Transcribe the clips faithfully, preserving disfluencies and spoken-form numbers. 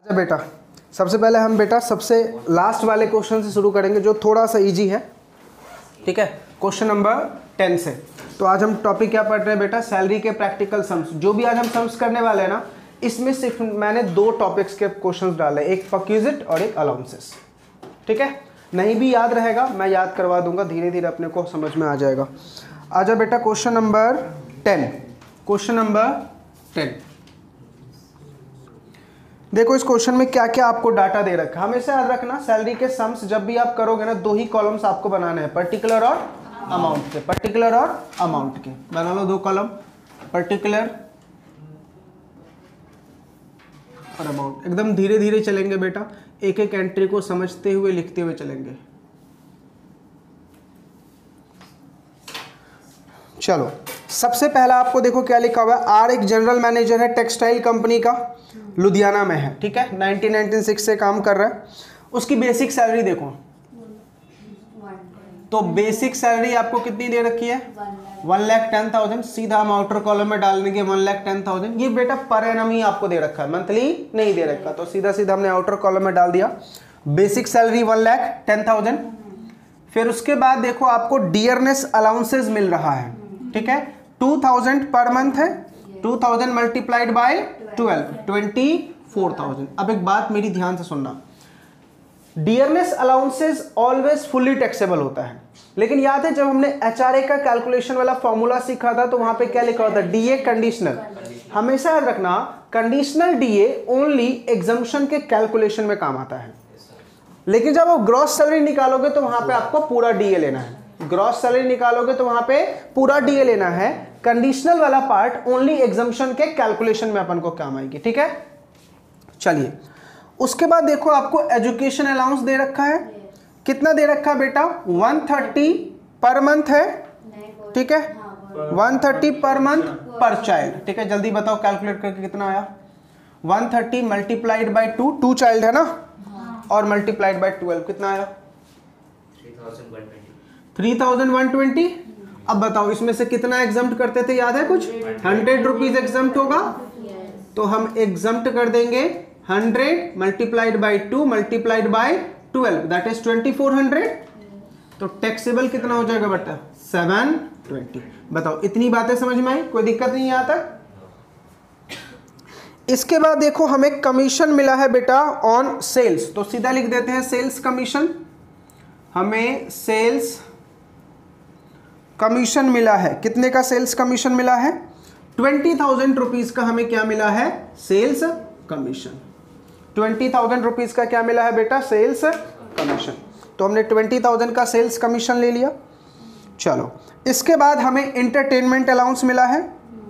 बेटा सबसे पहले हम बेटा सबसे लास्ट वाले क्वेश्चन से शुरू करेंगे जो थोड़ा सा इजी है, ठीक है। क्वेश्चन नंबर टेन से। तो आज हम टॉपिक क्या पढ़ रहे हैं बेटा, सैलरी के प्रैक्टिकल सम्स। जो भी आज हम सम्स करने वाले हैं ना, इसमें सिर्फ मैंने दो टॉपिक्स के क्वेश्चंस डाले, एक परक्विजिट और एक अलाउंसेस, ठीक है। नहीं भी याद रहेगा मैं याद करवा दूंगा, धीरे धीरे अपने को समझ में आ जाएगा। आजा बेटा question number ten. Question number ten देखो, इस क्वेश्चन में क्या क्या आपको डाटा दे रखा है। हमेशा याद रखना, सैलरी के सम्स जब भी आप करोगे ना, दो ही कॉलम्स आपको बनाने हैं, पर्टिकुलर और अमाउंट के। पर्टिकुलर और अमाउंट के बना लो दो कॉलम, पर्टिकुलर और अमाउंट। एकदम धीरे धीरे चलेंगे बेटा, एक एक एंट्री को समझते हुए लिखते हुए चलेंगे। चलो सबसे पहला आपको देखो क्या लिखा हुआ है। आर एक जनरल मैनेजर है टेक्सटाइल कंपनी का, लुधियाना में है, ठीक है। नाइनटीन नाइंटी सिक्स से काम कर रहा है। उसकी बेसिक सैलरी देखो, तो बेसिक सैलरी आपको कितनी दे रखी है, वन लाख टेन थाउजेंड। सीधा हम आउटर कॉलम में डाल देंगे वन लाख टेन थाउजेंड। ये बेटा पर एनम ही आपको दे रखा है, मंथली नहीं दे रखा, तो सीधा सीधा हमने आउटर कॉलम में डाल दिया basic salary one lakh ten thousand. फिर उसके बाद देखो आपको डियरनेस अलाउंसेस मिल रहा है, ठीक है, टू थाउजेंड पर मंथ है। Two thousand multiplied by twelve, twenty four thousand. अब एक बात मेरी ध्यान से सुनना, dearness allowances always fully taxable होता है, लेकिन याद है जब हमने एचआरए का कैलकुलेशन वाला फॉर्मूला सीखा था तो वहां पे क्या लिखा होता है, डीए कंडीशनल। हमेशा याद रखना, कंडीशनल डीए ओनली एग्जम्पशन के कैलकुलेशन में काम आता है, लेकिन जब आप ग्रॉस सैलरी निकालोगे तो वहां पे आपको पूरा डीए लेना है। ग्रॉस सैलरी निकालोगे तो वहां पे पूरा डीए लेना है। कंडीशनल वाला पार्ट ओनली एग्जम्पशन के कैलकुलेशन में अपन को काम आएगी, ठीक है। चलिए उसके बाद देखो आपको एजुकेशन अलाउंस दे रखा है। कितना दे रखा है बेटा, वन थर्टी पर मंथ है, ठीक है, one thirty per month per child, ठीक है। जल्दी बताओ कैलकुलेट करके कितना आया, one thirty multiplied by two, two child है ना, और मल्टीप्लाइड बाय ट्वेल्व कितना आया, थ्री थाउजेंड वन ट्वेंटी। अब बताओ इसमें से कितना एग्जम्प्ट करते थे, याद है कुछ, हंड्रेड रुपीज एग्जम्प्ट होगा, तो हम एग्जम्प्ट कर देंगे hundred multiplied by two multiplied by twelve, that is twenty four hundred. तो टैक्सेबल कितना हो जाएगा बेटा, सेवन ट्वेंटी। बताओ इतनी बातें समझ में आई, कोई दिक्कत नहीं आता। इसके बाद देखो हमें कमीशन मिला है बेटा ऑन सेल्स, तो सीधा लिख देते हैं सेल्स कमीशन। हमें सेल्स कमीशन मिला है, कितने का सेल्स कमीशन मिला है, ट्वेंटी थाउजेंड रुपीज का हमें क्या मिला है, sales commission. Twenty thousand rupees का क्या मिला है बेटा, सेल्स कमीशन। तो हमने ट्वेंटी थाउजेंड का सेल्स कमीशन ले लिया। चलो इसके बाद हमें एंटरटेनमेंट अलाउंस मिला है।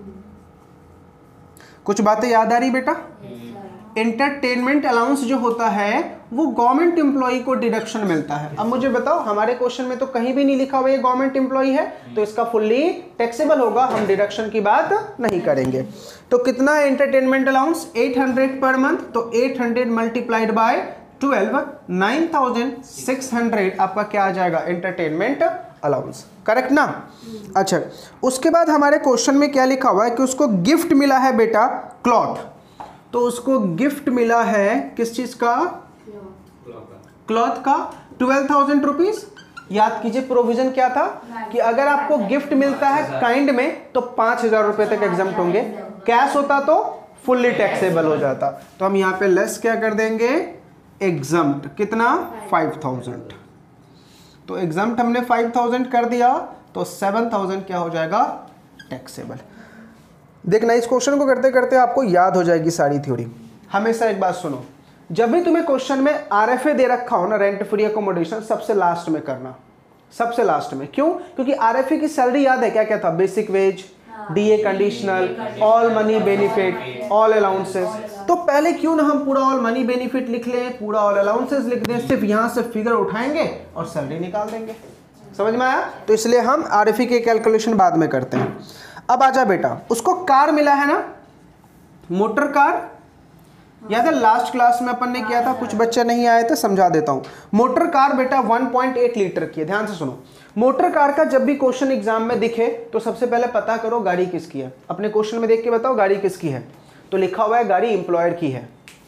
कुछ बातें याद आ रही बेटा, एंटरटेनमेंट अलाउंस जो होता है वो गवर्नमेंट एम्प्लॉय को डिडक्शन मिलता है। अब मुझे बताओ, हमारे क्वेश्चन में तो कहीं भी नहीं लिखा हुआ ये गवर्नमेंट एम्प्लॉय है, तो इसका फुल्ली टैक्सेबल होगा, हम डिडक्शन की बात नहीं करेंगे। तो कितना है entertainment allowance, eight hundred per month, तो eight hundred multiplied by twelve, nine thousand six hundred आपका क्या आ जाएगा, एंटरटेनमेंट अलाउंस, करेक्ट ना। अच्छा उसके बाद हमारे क्वेश्चन में क्या लिखा हुआ है कि उसको गिफ्ट मिला है बेटा क्लॉथ, तो उसको गिफ्ट मिला है किस चीज का, क्लॉथ का, ट्वेल्व थाउजेंड रुपीज। याद कीजिए प्रोविजन क्या था कि अगर आपको गिफ्ट मिलता है काइंड में तो पांच हजार रुपए तक एग्जम्प्ट होंगे, कैश होता तो फुल्ली टैक्सेबल हो जाता। तो हम यहाँ पे लेस क्या कर देंगे, एग्जम्प्ट कितना, फाइव थाउजेंड। तो एग्जम्प्ट हमने फाइव थाउजेंड कर दिया, तो सेवन थाउजेंड क्या हो जाएगा, टैक्सेबल। देखना इस क्वेश्चन को करते करते आपको याद हो जाएगी सारी थ्योरी। हमेशा एक बात सुनो, जब भी तुम्हें क्वेश्चन में आरएफए दे रखा हो ना, रेंट फ्री अकोमोडेशन, सबसे लास्ट में करना, सबसे लास्ट में। क्यों, क्योंकि आरएफए की सैलरी याद है क्या क्या था, basic wage, DA conditional, all money benefit, all allowances. तो पहले क्यों ना हम पूरा ऑल मनी बेनिफिट लिख लें, पूरा ऑल अलाउंसेस लिख दें, सिर्फ यहां से फिगर उठाएंगे और सैलरी निकाल देंगे। समझ में आया, तो इसलिए हम आरएफए के कैलकुलेशन बाद में करते हैं। अब आजा बेटा, उसको कार मिला है ना, मोटर कार, याद है लास्ट क्लास में अपन ने किया था, कुछ बच्चे नहीं आए थे, समझा देता हूं। मोटर कार बेटा वन पॉइंट एट लीटर की है, ध्यान से सुनो। मोटर कार का जब भी क्वेश्चन एग्जाम में दिखे तो सबसे पहले पता करो गाड़ी किसकी है। अपने क्वेश्चन में देख के बताओ गाड़ी किसकी है, तो लिखा हुआ है गाड़ी एम्प्लॉयर की है,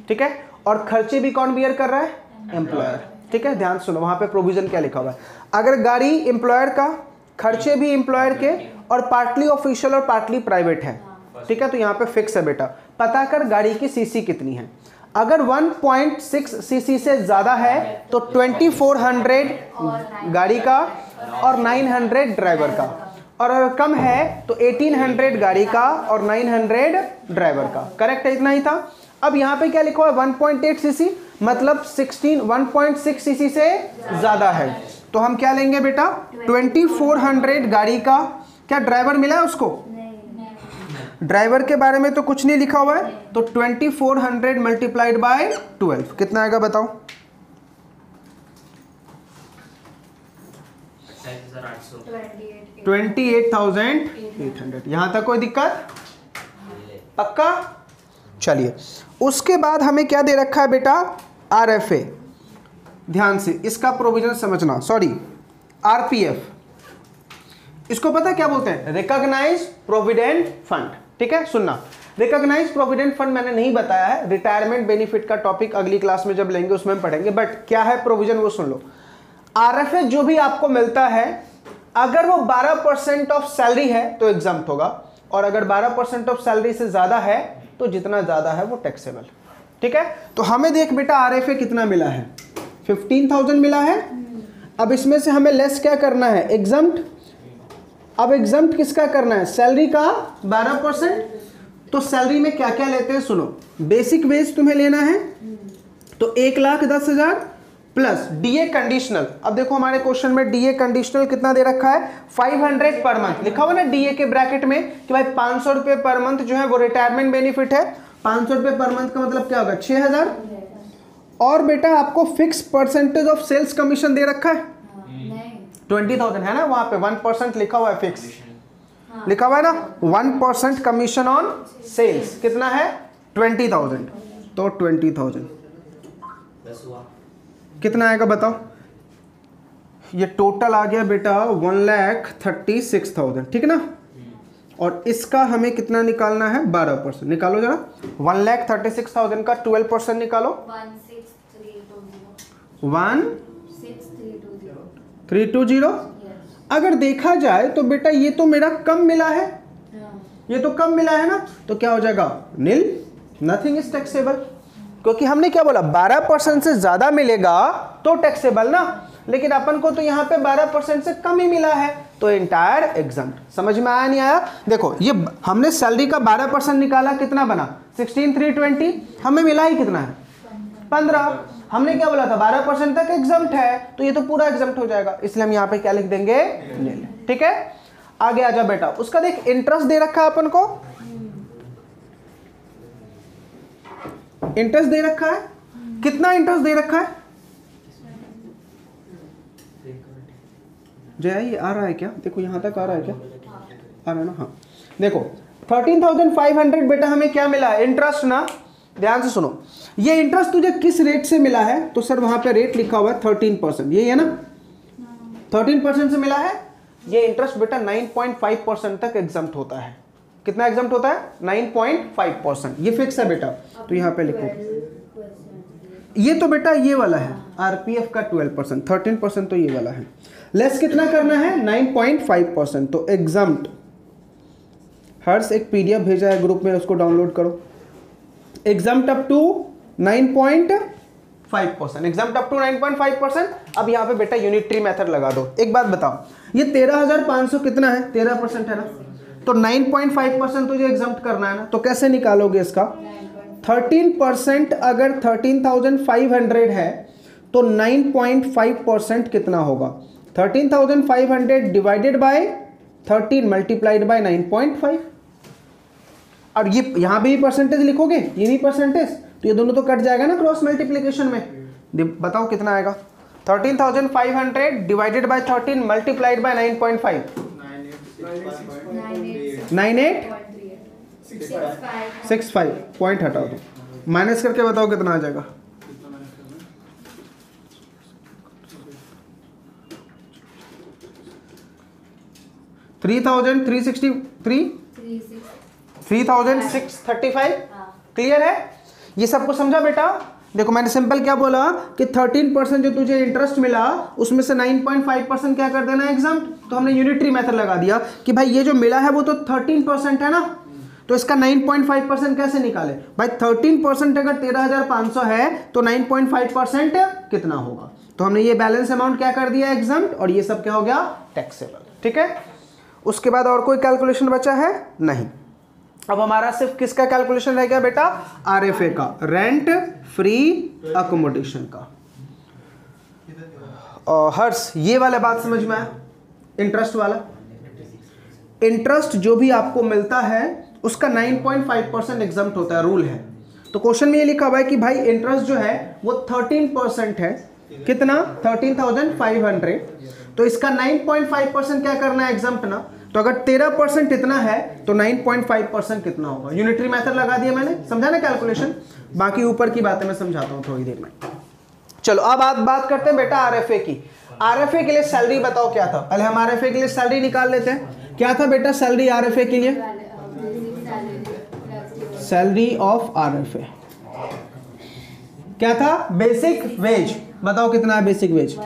ठीक है, और खर्चे भी कौन बियर कर रहा है? एम्प्लॉयर। ठीक है, ध्यान सुनो, वहां पे प्रोविजन क्या लिखा हुआ है। अगर गाड़ी एम्प्लॉयर का, खर्चे भी एम्प्लॉयर के, और पार्टली ऑफिशियल और पार्टली प्राइवेट है, ठीक है, तो यहाँ पे फिक्स है बेटा। पता कर गाड़ी की सीसी कितनी है। अगर वन पॉइंट सिक्स सीसी से ज्यादा है तो ट्वेंटी फोर हंड्रेड गाड़ी का और नाइन हंड्रेड ड्राइवर का, और अगर कम है तो एटीन हंड्रेड गाड़ी का और नाइन हंड्रेड ड्राइवर का। करेक्ट है, इतना ही था। अब यहाँ पे क्या लिखा हुआ है? वन पॉइंट एट सीसी, मतलब sixteen one point six CC से ज्यादा है, तो हम क्या लेंगे बेटा? ट्वेंटी फोर हंड्रेड गाड़ी का। क्या ड्राइवर मिला है उसको? ड्राइवर के बारे में तो कुछ नहीं लिखा हुआ है, तो twenty four hundred multiplied by twelve कितना आएगा बताओ? Twenty eight thousand eight hundred. यहां तक कोई दिक्कत? पक्का? चलिए, उसके बाद हमें क्या दे रखा है बेटा? आरएफए। ध्यान से इसका प्रोविजन समझना, सॉरी आरपीएफ, इसको पता है क्या बोलते हैं? Recognise provident fund. ठीक है, सुनना, रिकॉग्नाइज प्रोविडेंट फंड मैंने नहीं बताया है, रिटायरमेंट बेनिफिट का टॉपिक अगली क्लास में जब लेंगे उसमें हम पढ़ेंगे, बट क्या है प्रोविजन वो सुन लो। आरएफए जो भी आपको मिलता है, अगर वो बारह परसेंट ऑफ सैलरी है तो एग्जम्प्ट होगा, और अगर बारह परसेंट ऑफ सैलरी से ज्यादा है तो जितना ज्यादा है वो टैक्सेबल। ठीक है, तो हमें देख बेटा आरएफए कितना मिला है? फिफ्टीन थाउजेंड मिला है। अब इसमें से हमें लेस क्या करना है? एग्जम्प्ट। अब एग्जम्प्ट किसका करना है? सैलरी का बारह परसेंट। तो सैलरी में क्या क्या लेते हैं सुनो। बेसिक वेज तुम्हें लेना है तो एक लाख दस हजार प्लस डीए कंडीशनल। अब देखो हमारे क्वेश्चन में डीए कंडीशनल कितना दे रखा है? फाइव हंड्रेड पर मंथ लिखा हुआ ना डीए के ब्रैकेट में कि भाई पाँच सौ रुपए पर मंथ जो है वो रिटायरमेंट बेनिफिट है। पाँच सौ रुपए पर मंथ का मतलब क्या होगा? छह हजार। और बेटा आपको fix percentage of sales commission दे रखा है ट्वेंटी थाउजेंड, है ना? वहां पे वन परसेंट लिखा हुआ है, फिक्स लिखा हुआ है ना, one percent commission on sales कितना है? Twenty thousand. तो ट्वेंटी थाउजेंड कितना आएगा बताओ? ये टोटल आ गया बेटा one lakh thirty six thousand, ठीक ना? और इसका हमें कितना निकालना है? बारह परसेंट। निकालो जरा, one lakh thirty six thousand का ट्वेल्व परसेंट निकालो। One three two zero. अगर देखा जाए तो बेटा ये तो मेरा कम मिला है, ये तो कम मिला है ना, तो क्या हो जाएगा? Nil, nothing is taxable. क्योंकि हमने क्या बोला? बारह परसेंट से ज्यादा मिलेगा तो टैक्सेबल ना, लेकिन अपन को तो यहाँ पे बारह परसेंट से कम ही मिला है, तो एंटायर एग्जम्प्ट। समझ में आया नहीं आया? देखो ये हमने सैलरी का बारह परसेंट निकाला, कितना बना? Sixteen three twenty. हमें मिला ही कितना है? पंद्रह। हमने क्या बोला था? बारह परसेंट तक एग्जम्प्ट है, तो ये तो पूरा एग्जम्प्ट हो जाएगा, इसलिए हम यहाँ पे क्या लिख देंगे? नील। ठीक है, आगे आ जा बेटा। उसका देख इंटरेस्ट दे रखा है अपन को, इंटरेस्ट दे रखा है। कितना इंटरेस्ट दे रखा है? जय ये आ रहा है क्या? देखो यहां तक आ रहा है क्या? आ रहा है ना? हाँ देखो थर्टीन थाउजेंड फाइव हंड्रेड बेटा हमें क्या मिला है? इंटरेस्ट ना। ध्यान से सुनो, ये इंटरेस्ट तुझे किस रेट से मिला है? तो सर वहां पे रेट लिखा हुआ है थर्टीन परसेंट, ये है ना? थर्टीन परसेंट से मिला है। ये इंटरेस्ट बेटा नाइन पॉइंट फाइव परसेंट तक एग्जम्प्ट होता है। कितना एग्जम्प्ट होता है? Nine point five percent. ये फिक्स है बेटा, तो यहाँ पे लिखो। ये तो बेटा ये वाला है आरपीएफ का ट्वेल्व परसेंट, थर्टीन परसेंट तो ये वाला है। लेस कितना करना है? Nine point five percent. तो एग्जम्प्ट, हर्ष एक पीडीएफ भेजा है ग्रुप में, उसको डाउनलोड करो। Exempt up to nine point five percent, exempt up to nine point five percent. अब यहाँ पे बेटा यूनिटरी मेथड लगा दो। एक बात बताओ, ये तेरह हजार पाँच सौ कितना है? तेरह परसेंट है ना, तो नाइन पॉइंट फाइव परसेंट तुझे एग्जम्प्ट करना है ना, तो कैसे निकालोगे इसका? थर्टीन परसेंट अगर थर्टीन थाउजेंड फाइव हंड्रेड है तो नाइन पॉइंट फाइव परसेंट कितना होगा? Thirteen thousand five hundred divided by thirteen multiplied by nine point five. और ये यहां भी परसेंटेज लिखोगे, ये भी परसेंटेज, तो ये दोनों तो कट जाएगा ना क्रॉस मल्टीप्लिकेशन में। बताओ कितना आएगा? Thirteen thousand five hundred divided by thirteen multiplied by nine point five. Nine eight six five. Point हटाओ दो, माइनस करके बताओ कितना आ जाएगा? Three thousand three sixty three three thousand six thirty five. Clear है? ये सबको समझा बेटा? देखो मैंने सिंपल क्या बोला कि थर्टीन परसेंट जो तुझे इंटरेस्ट मिला उसमें से नाइन पॉइंट फाइव परसेंट क्या कर देना एग्जाम, तो हमने यूनिटरी मेथड लगा दिया कि भाई ये जो मिला है वो तो थर्टीन परसेंट है ना, तो इसका नाइन पॉइंट फाइव परसेंट कैसे निकाले भाई? थर्टीन परसेंट अगर तेरह हजार पाँच सौ है तो नाइन पॉइंट फाइव परसेंट कितना होगा? तो हमने ये बैलेंस अमाउंट क्या कर दिया एग्जाम, और ये सब क्या हो गया टैक्सेबल। ठीक है, उसके बाद और कोई कैलकुलेशन बचा है? नहीं। अब हमारा सिर्फ किसका कैलकुलेशन रह गया बेटा? आरएफए का, रेंट फ्री अकोमोडेशन का। और हर्ष ये वाला बात समझ में आया? इंटरेस्ट वाला, इंटरेस्ट जो भी आपको मिलता है उसका nine point five percent exempt होता है, रूल है। तो क्वेश्चन में ये लिखा हुआ है कि भाई इंटरेस्ट जो है वो थर्टीन परसेंट है, कितना? थर्टीन थाउजेंड फाइव हंड्रेड, तो इसका नाइन पॉइंट फाइव परसेंट क्या करना है एग्जम्प्ट ना, तो अगर तेरह परसेंट इतना है तो नाइन पॉइंट फाइव परसेंट कितना होगा? यूनिटरी मेथड लगा दिया मैंने, समझा ना कैलकुलेशन? बाकी ऊपर की बातें मैं समझाता हूं थोड़ी देर में। चलो अब बात बात करते हैं बेटा आरएफए की। आरएफए के लिए सैलरी बताओ क्या था? पहले हम आरएफए के लिए सैलरी निकाल लेते हैं। क्या था बेटा सैलरी आरएफए के लिए? सैलरी ऑफ आरएफए क्या था? Basic wage. बताओ कितना है basic wage?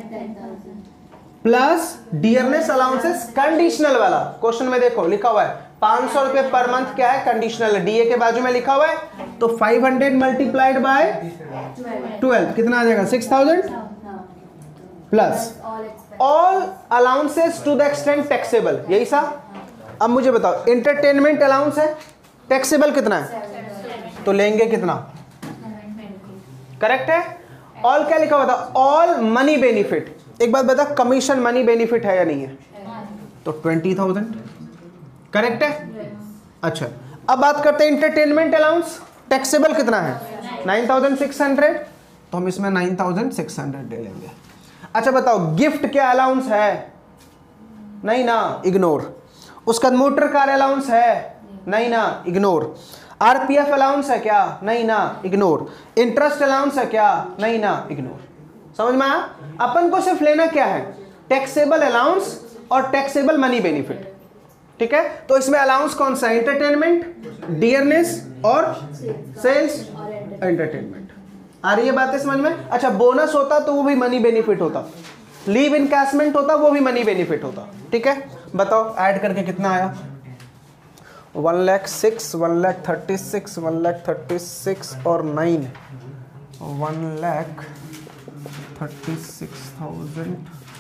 Plus dearness allowances conditional वाला। क्वेश्चन में देखो लिखा हुआ है पांच सौ रुपए पर मंथ, क्या है? कंडीशनल है। डीए के बाजू में लिखा हुआ है, तो five hundred multiplied by twelve कितना आ जाएगा? Six thousand plus all allowances to the extent taxable, यही सा। अब मुझे बताओ एंटरटेनमेंट अलाउंस है, टैक्सेबल कितना है? तो लेंगे कितना? करेक्ट है। ऑल क्या लिखा हुआ था? All money benefit. एक बात बता, कमीशन मनी बेनिफिट है या नहीं है? तो ट्वेंटी थाउजेंड करेक्ट है। अच्छा अब बात करते हैं इंटरटेनमेंट अलाउंस, टैक्सेबल कितना है? नाइन थाउजेंड सिक्स हंड्रेड, तो हम इसमें नाइन थाउजेंड सिक्स हंड्रेड ले लेंगे। अच्छा बताओ गिफ्ट क्या अलाउंस है? नहीं ना, इग्नोर। उसका मोटर कार अलाउंस है? नहीं ना, इग्नोर। आरपीएफ अलाउंस है क्या? नहीं ना, इग्नोर। इंटरेस्ट अलाउंस है क्या? नहीं ना, इग्नोर। समझ में आया? अपन को सिर्फ लेना क्या है? टैक्सेबल अलाउंस और टैक्सेबल मनी बेनिफिट। ठीक है, तो इसमें अलाउंस कौन सा? एंटरटेनमेंट, डियरनेस और सेल्स एंटरटेनमेंट। आ रही है बातें समझ में? अच्छा बोनस होता तो वो भी मनी बेनिफिट होता, लीव इनकैशमेंट होता वो भी मनी बेनिफिट होता। ठीक है, बताओ ऐड करके कितना आया? One lakh six, one lakh thirty six, one lakh thirty six और nine, one lakh thirty six thousand,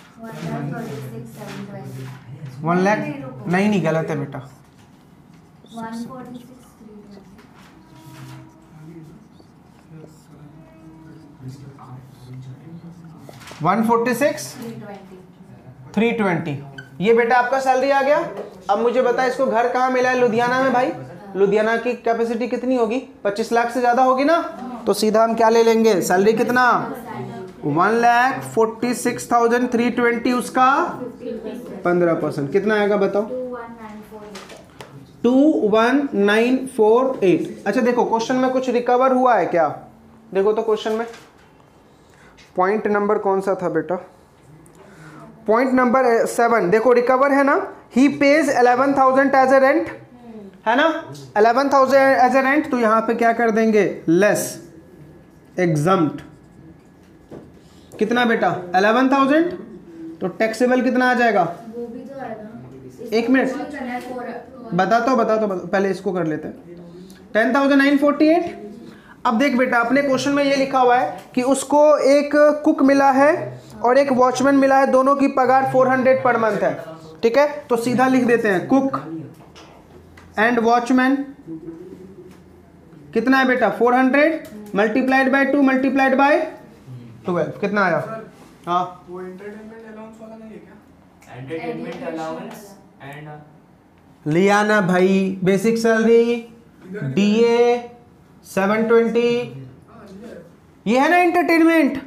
one lakh नहीं नहीं गलत है बेटा, one forty six three twenty. ये बेटा आपका सैलरी आ गया। अब मुझे बता इसको घर कहाँ मिला है? लुधियाना में भाई। लुधियाना की कैपेसिटी कितनी होगी? पच्चीस लाख से ज्यादा होगी ना, तो सीधा हम क्या ले लेंगे? सैलरी कितना? One lakh forty six thousand three twenty, उसका पंद्रह परसेंट कितना आएगा बताओ? Two one nine four eight. अच्छा देखो क्वेश्चन में कुछ रिकवर हुआ है क्या? देखो तो क्वेश्चन में पॉइंट नंबर कौन सा था बेटा? Point number seven. देखो रिकवर है ना, he pays eleven thousand as a rent, है ना? Eleven thousand as a rent, तो यहां पे क्या कर देंगे? लेस एग्जम्प्ट कितना बेटा? इलेवन थाउजेंड, तो टैक्सेबल कितना आ जाएगा? वो भी तो आएगा। एक मिनट बताता हूँ बताता हूँ, पहले इसको कर लेते हैं। Ten thousand nine forty eight. अब देख बेटा अपने क्वेश्चन में ये लिखा हुआ है कि उसको एक कुक मिला है और एक वॉचमैन मिला है, दोनों की पगार फोर हंड्रेड पर मंथ है। ठीक है, तो सीधा लिख देते हैं कुक एंड वॉचमैन कितना है बेटा? Four hundred multiplied by two multiplied by twelve कितना आया? हाँ वो एंटरटेनमेंट अलाउंस वाला नहीं है क्या? एंटरटेनमेंट अलाउंस एंड लिया ना भाई, basic salary, DA seven twenty, ये है ना एंटरटेनमेंट।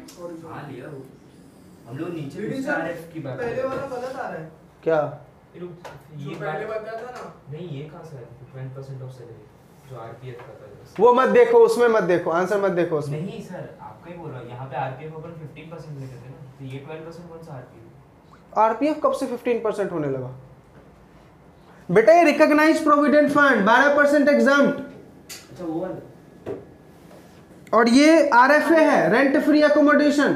हम लोग नीचे आरएफ की बात पहले वाला गलत आ रहा है क्या? ये पहले बताया था ना। नहीं ये कहां से है? ट्वेंटी परसेंट ऑफ सैलरी जो आरपीएफ का था, वो मत देखो, उसमें मत देखो, आंसर मत देखो उसमें। नहीं सर आपका ही बोल रहा हूं, यहां पे आरपीएफ अपन फिफ्टीन परसेंट लेते थे ना, तो ये ट्वेल्व परसेंट कौन सा आरपीएफ? आरपीएफ कब से फिफ्टीन परसेंट होने लगा बेटा? ये रिकॉग्नाइज्ड प्रोविडेंट फंड बारह परसेंट एग्जम्प्ट। अच्छा वो वाला और ये आर एफ ए है, रेंट फ्री अकोमोडेशन।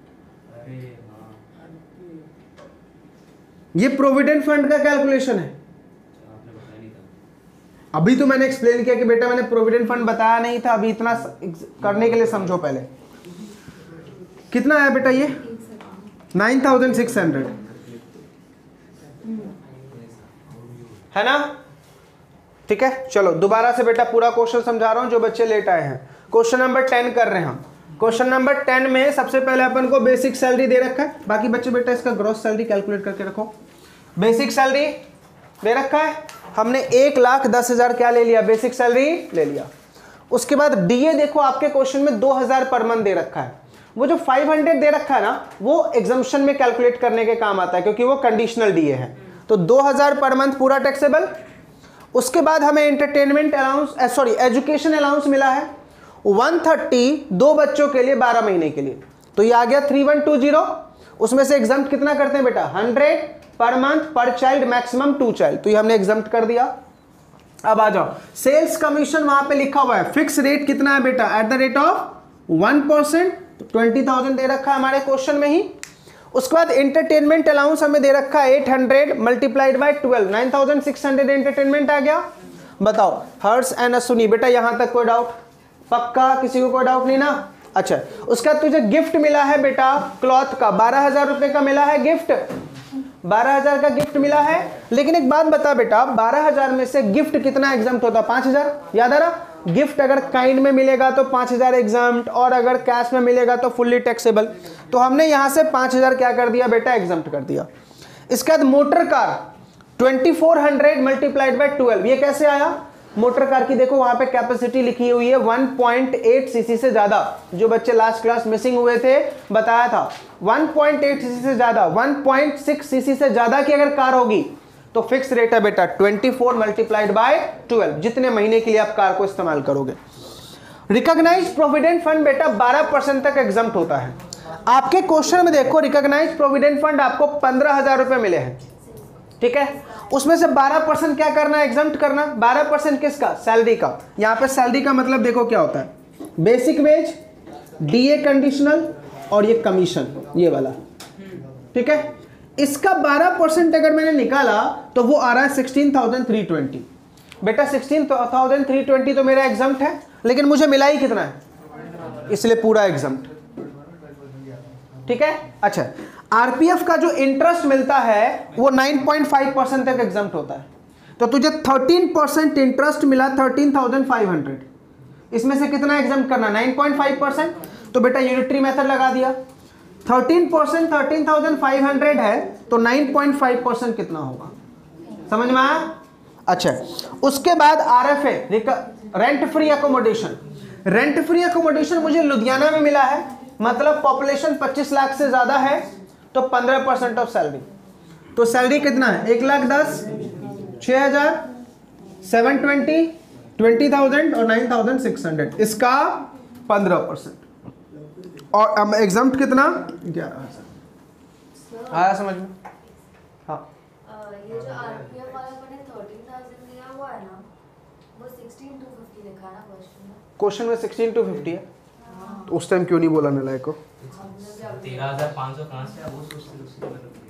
ये प्रोविडेंट फंड का कैलकुलेशन है। अभी तो मैंने एक्सप्लेन किया कि बेटा मैंने प्रोविडेंट फंड बताया नहीं था, अभी इतना करने के लिए समझो पहले। कितना आया बेटा ये? नाइन थाउजेंड सिक्स हंड्रेड है ना? ठीक है, चलो दोबारा से बेटा पूरा क्वेश्चन समझा रहा हूं जो बच्चे लेट आए हैं। क्वेश्चन नंबर टेन कर रहे हैं हम। क्वेश्चन नंबर टेन में सबसे पहले अपन को बेसिक सैलरी दे रखा है, बाकी बच्चे बेटा इसका ग्रॉस सैलरी कैलकुलेट करके रखो। बेसिक सैलरी दे रखा है, हमने एक लाख दस हजार क्या ले लिया? बेसिक सैलरी ले लिया। उसके बाद डीए देखो आपके क्वेश्चन में दो हजार पर मंथ दे रखा है। वो जो पाँच सौ दे रखा है ना, वो एग्जम्पशन में कैलकुलेट करने के काम आता है क्योंकि वो कंडीशनल डीए है। तो दो हजार पर मंथ पूरा टैक्सेबल। उसके बाद हमें entertainment allowance sorry education allowance मिला है एक सौ तीस, दो बच्चों के लिए बारह महीने के लिए। तो ये आ गया थ्री वन टू जीरो। उसमें से एग्जम्प्ट कितना करते हैं बेटा? Hundred per month per child, maximum to child, तो ये हमने एग्जम्प्ट कर दिया। अब आ जाओ, सेल्स कमीशन वहां पे लिखा हुआ है, फिक्स रेट कितना है बेटा? At the rate of one percent, twenty thousand दे रखा है हमारे क्वेश्चन में ही। उसके बाद एंटरटेनमेंट अलाउंस हमें दे रखा है eight hundred multiplied by twelve, nine thousand six hundred entertainment आ गया। बताओ हर्ष एंड सुनी, बेटा यहां तक कोई डाउट? पक्का, किसी को कोई डाउट नहीं ना? अच्छा, उसका तुझे गिफ्ट मिला है बेटा क्लॉथ का, बारह हजार रुपए का मिला है गिफ्ट, बारह हजार का गिफ्ट मिला है। लेकिन एक बात बता बेटा, बारह हजार में से गिफ्ट कितना एग्जाम्प्ट होता? पांच हजार, याद आ रहा? गिफ्ट अगर काइंड में मिलेगा तो पांच हजार एग्जाम्प्ट, और अगर कैश में मिलेगा तो फुल्ली टैक्सेबल। तो हमने यहां से पांच हजार क्या कर दिया बेटा? एग्जाम्प्ट कर दिया। इसके बाद motor car twenty four hundred multiplied by twelve, ये कैसे आया? मोटर कार की देखो वहां पे कैपेसिटी लिखी हुई है वन पॉइंट एट सीसी से ज्यादा। जो बच्चे लास्ट क्लास मिसिंग हुए थे बताया था, वन पॉइंट एट सीसी से ज्यादा, वन पॉइंट सिक्स सीसी से ज्यादा की अगर कार होगी तो फिक्स रेट है बेटा twenty four multiplied by twelve, जितने महीने के लिए आप कार को इस्तेमाल करोगे। रिकॉग्नाइज्ड प्रोविडेंट फंड बेटा बारह परसेंट तक एग्जम्प्ट होता है। आपके क्वेश्चन में देखो रिकॉग्नाइज्ड प्रोविडेंट फंड आपको पंद्रह हजार रुपए मिले हैं, ठीक है? उसमें से बारह परसेंट क्या करना है? एग्जम्प्ट करना। बारह परसेंट किसका? सैलरी का। यहां पे सैलरी का मतलब देखो क्या होता है, बेसिक वेज, डीए कंडीशनल, और ये कमीशन, ये वाला, ठीक है? इसका बारह परसेंट अगर मैंने निकाला तो वो आ रहा है सिक्सटीन थाउजेंड थ्री ट्वेंटी। बेटा सिक्सटीन थाउजेंड थ्री ट्वेंटी तो मेरा एग्जम्प्ट है, लेकिन मुझे मिला ही कितना है? इसलिए पूरा एग्जम्प्ट, ठीक है? अच्छा, आरपीएफ का जो इंटरेस्ट मिलता है वो नाइन पॉइंट फाइव परसेंट तक एग्जम्प्ट होता है। तो तुझे थर्टीन परसेंट इंटरेस्ट मिला, थर्टीन थाउजेंड फाइव हंड्रेड, इसमें से कितना एग्जम्प्ट करना? Nine point five percent. तो बेटा यूनिटरी मेथड लगा दिया, thirteen percent thirteen thousand five hundred है तो नाइन पॉइंट फाइव परसेंट कितना होगा? समझ में आया? अच्छा, उसके बाद RFA, rent free accommodation. Rent free accommodation मुझे लुधियाना में मिला है, मतलब पॉपुलेशन पच्चीस लाख से ज्यादा है तो पंद्रह परसेंट ऑफ सैलरी। तो सैलरी कितना है? एक लाख दस, छह हजार, सेवन ट्वेंटी, ट्वेंटी थाउजेंड और नाइन थाउजेंड सिक्स हंड्रेड, इसका पंद्रह परसेंट। और एग्जाम्प्ट कितना? ग्यारह हजार। आया समझ में? हाँ, ये जो आरपीएफ वाला मैंने थर्टीन थाउजेंड दिया हुआ है ना, वो सिक्सटीन टू फिफ्टी लिखा है ना क्वेश्चन में? क्वेश्चन में सिक्सटीन टू फिफ्टी है। तो उस टाइम क्यों नहीं बोला नालायक को? तेरह हजार पाँच सौ कहाँ से? वो सोचते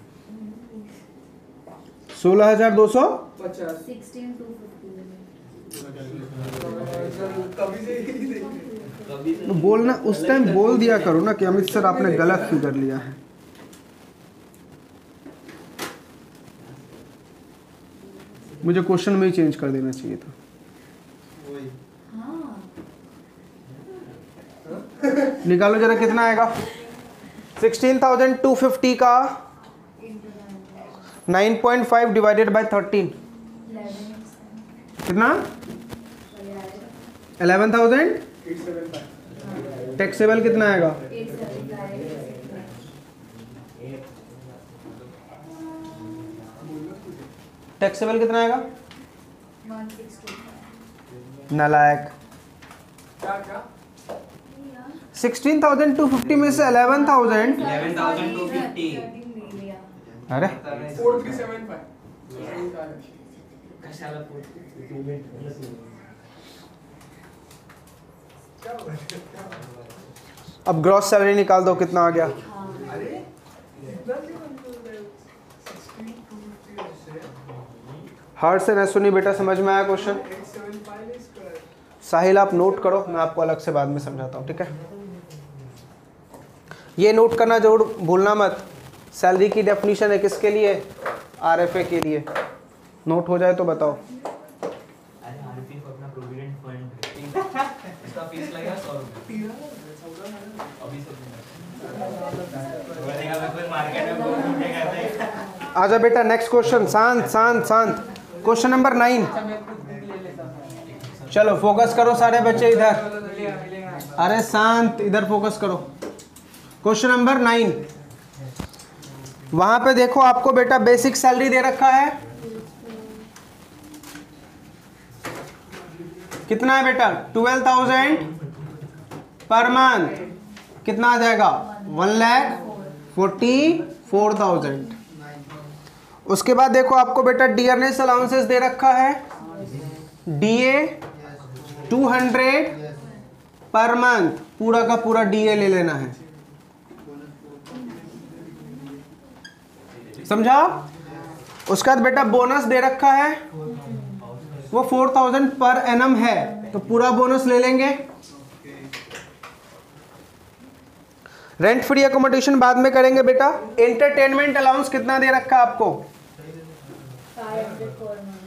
सोलह हजार दो सौ सिक्सटीन टू तो बोलना उस टाइम बोल दिया करो ना कि अमित सर आपने गलत फिगर लिया है। मुझे क्वेश्चन में ही चेंज कर देना चाहिए था। निकालो जरा कितना आएगा? सिक्सटीन थाउजेंड टू फिफ्टी का nine point five divided by thirteen कितना? Eleven thousand. टैक्सेबल कितना आएगा? टैक्सेबल कितना आएगा? नालायक। सिक्सटीन थाउजेंड टू फिफ्टी में से eleven thousand eleven thousand two fifty. अरे फोर थ्री सेवन फाइव अब ग्रॉस सैलरी निकाल दो, कितना आ गया? हार्ड से न सुनी बेटा, समझ में आया क्वेश्चन? साहिल आप नोट करो, मैं आपको अलग से बाद में समझाता हूँ, ठीक है? ये नोट करना जरूर भूलना मत। सैलरी की डेफिनेशन है किसके लिए? आरएफए के लिए। नोट हो जाए तो बताओ। अरे आरपीएफ अपना प्रोविडेंट फंड इसका फीस लगेगा सौ रुपये अभी से बोलेगा मैं कोई मार्केट में बहुत लूटे करते हैं। आजा बेटा नेक्स्ट क्वेश्चन। शांत शांत शांत। Question number nine. चलो फोकस करो सारे बच्चे इधर। अरे शांत, इधर फोकस करो। Question number nine. वहां पे देखो आपको बेटा बेसिक सैलरी दे रखा है, कितना है बेटा? Twelve thousand per month. कितना आ जाएगा? One lakh forty four thousand. उसके बाद देखो आपको बेटा डियरनेस अलाउंसेस दे रखा है, DA two hundred per month. पूरा का पूरा डीए ले लेना है, समझा? उसके बाद बेटा बोनस दे रखा है, वो फोर थाउजेंड पर एनम है, तो पूरा बोनस ले लेंगे। रेंट फ्री अकोमोडेशन बाद में करेंगे बेटा। एंटरटेनमेंट अलाउंस कितना दे रखा है आपको? Five hundred per month.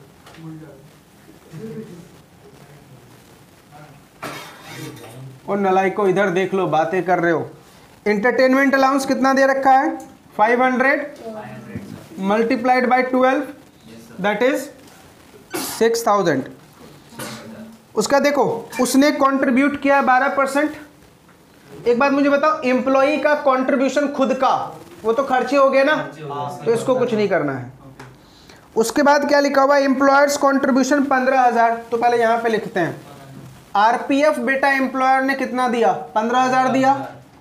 और नलाई को इधर देख लो, बातें कर रहे हो। एंटरटेनमेंट अलाउंस कितना दे रखा है? Five hundred multiplied by twelve, that is six thousand. उसका देखो उसने कंट्रीब्यूट किया बारह परसेंट। एक बात मुझे बताओ, एम्प्लॉई का कंट्रीब्यूशन खुद का वो तो खर्चे हो गए ना, तो इसको कुछ नहीं करना है। उसके बाद क्या लिखा हुआ? एम्प्लॉयर्स कंट्रीब्यूशन पंद्रह हजार। तो पहले यहां पे लिखते हैं आरपीएफ बेटा एम्प्लॉयर ने कितना दिया? पंद्रह हजार दिया।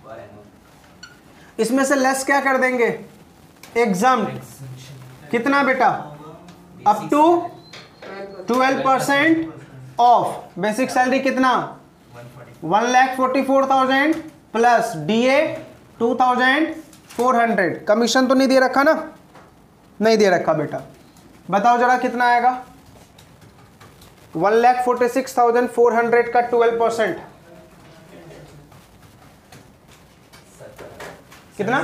इसमें से लेस क्या कर देंगे? एग्जम्प्ट। कितना बेटा? Up to twelve percent of basic salary. कितना? One lakh forty four thousand plus DA two thousand four hundred. Commission तो नहीं दे रखा ना? नहीं दे रखा बेटा। बताओ जरा कितना आएगा? One lakh forty six thousand four hundred का ट्वेल्व परसेंट कितना?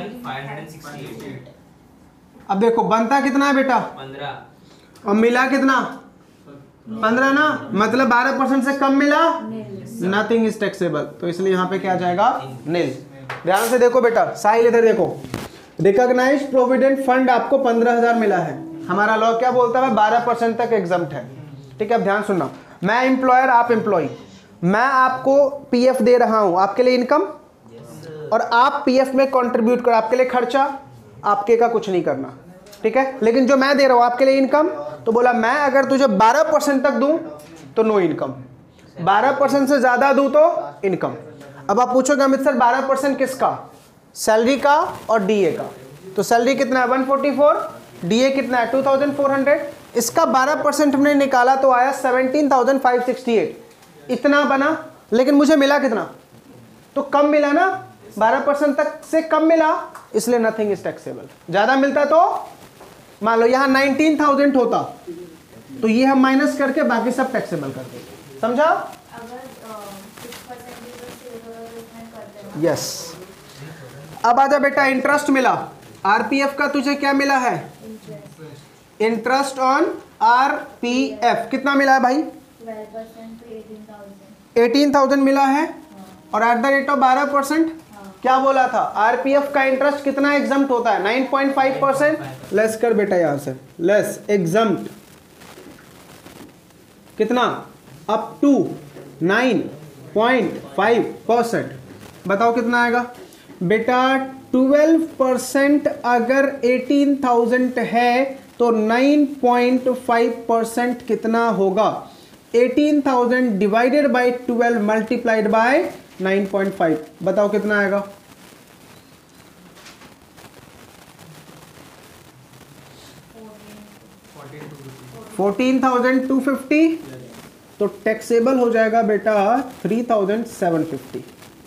अब देखो बनता कितना है बेटा? पंद्रह। और मिला कितना? पंद्रह ना, मतलब बारह परसेंट से कम मिला, नथिंग इज टैक्सेबल। तो इसलिए यहाँ पे क्या आ जाएगा? नील। ध्यान से देखो बेटा, साहिल इधर देखो। रिकॉग्नाइज्ड प्रोविडेंट फंड आपको पंद्रह हजार मिला है। हमारा लॉ क्या बोलता है? बारह परसेंट तक एग्जम्प्ट है। ठीक है, अब ध्यान सुनना। मैं एम्प्लॉयर, आप एम्प्लॉय। मैं आपको पीएफ दे रहा हूं, आपके लिए इनकम, और आप पीएफ में कंट्रीब्यूट कर, आपके लिए खर्चा, आपके का कुछ नहीं करना। ठीक है, लेकिन जो मैं दे रहा हूं आपके लिए इनकम, तो बोला मैं अगर तुझे बारह परसेंट तक दूं तो नो इनकम, बारह परसेंट से ज्यादा दूं तो इनकम। अब आप पूछोगे अमित सर बारह परसेंट किसका? सैलरी का और डीए का। तो सैलरी कितना है? One forty four. डीए कितना है? Two thousand four hundred. इसका बारह परसेंट हमने निकाला तो आया seventeen thousand five sixty eight. इतना बना, लेकिन मुझे मिला कितना? तो कम मिला ना, बारह परसेंट तक से कम मिला, इसलिए नथिंग इज टैक्सेबल। ज्यादा मिलता तो मान लो यहाँ नाइनटीन थाउजेंड होता, तो ये हम माइनस करके बाकी सब टैक्सेबल करते। समझा? अगर सिक्स परसेंट यस। अब आजा बेटा, इंटरेस्ट मिला। आरपीएफ का तुझे क्या मिला है? इंटरेस्ट ऑन आरपीएफ कितना मिला है भाई? ट्वेल्व परसेंट तो एटीन थाउजेंड। एटीन थाउजेंड मिला है, और एट द रेट ऑफ बारह परसेंट क्या बोला था? आरपीएफ का इंटरेस्ट कितना एग्जम्प्ट होता है? Nine point five percent. Less कर बेटा यहां से, लेस एग्जम्प्ट कितना? Up to nine point five percent. बताओ कितना आएगा बेटा? ट्वेल्व परसेंट अगर एटीन थाउजेंड है तो नाइन पॉइंट फाइव परसेंट कितना होगा? Eighteen thousand divided by twelve multiplied by nine point five. बताओ कितना आएगा? फोर्टीन थाउजेंड टू फिफ्टी तो टैक्सेबल हो जाएगा बेटा three thousand seven fifty.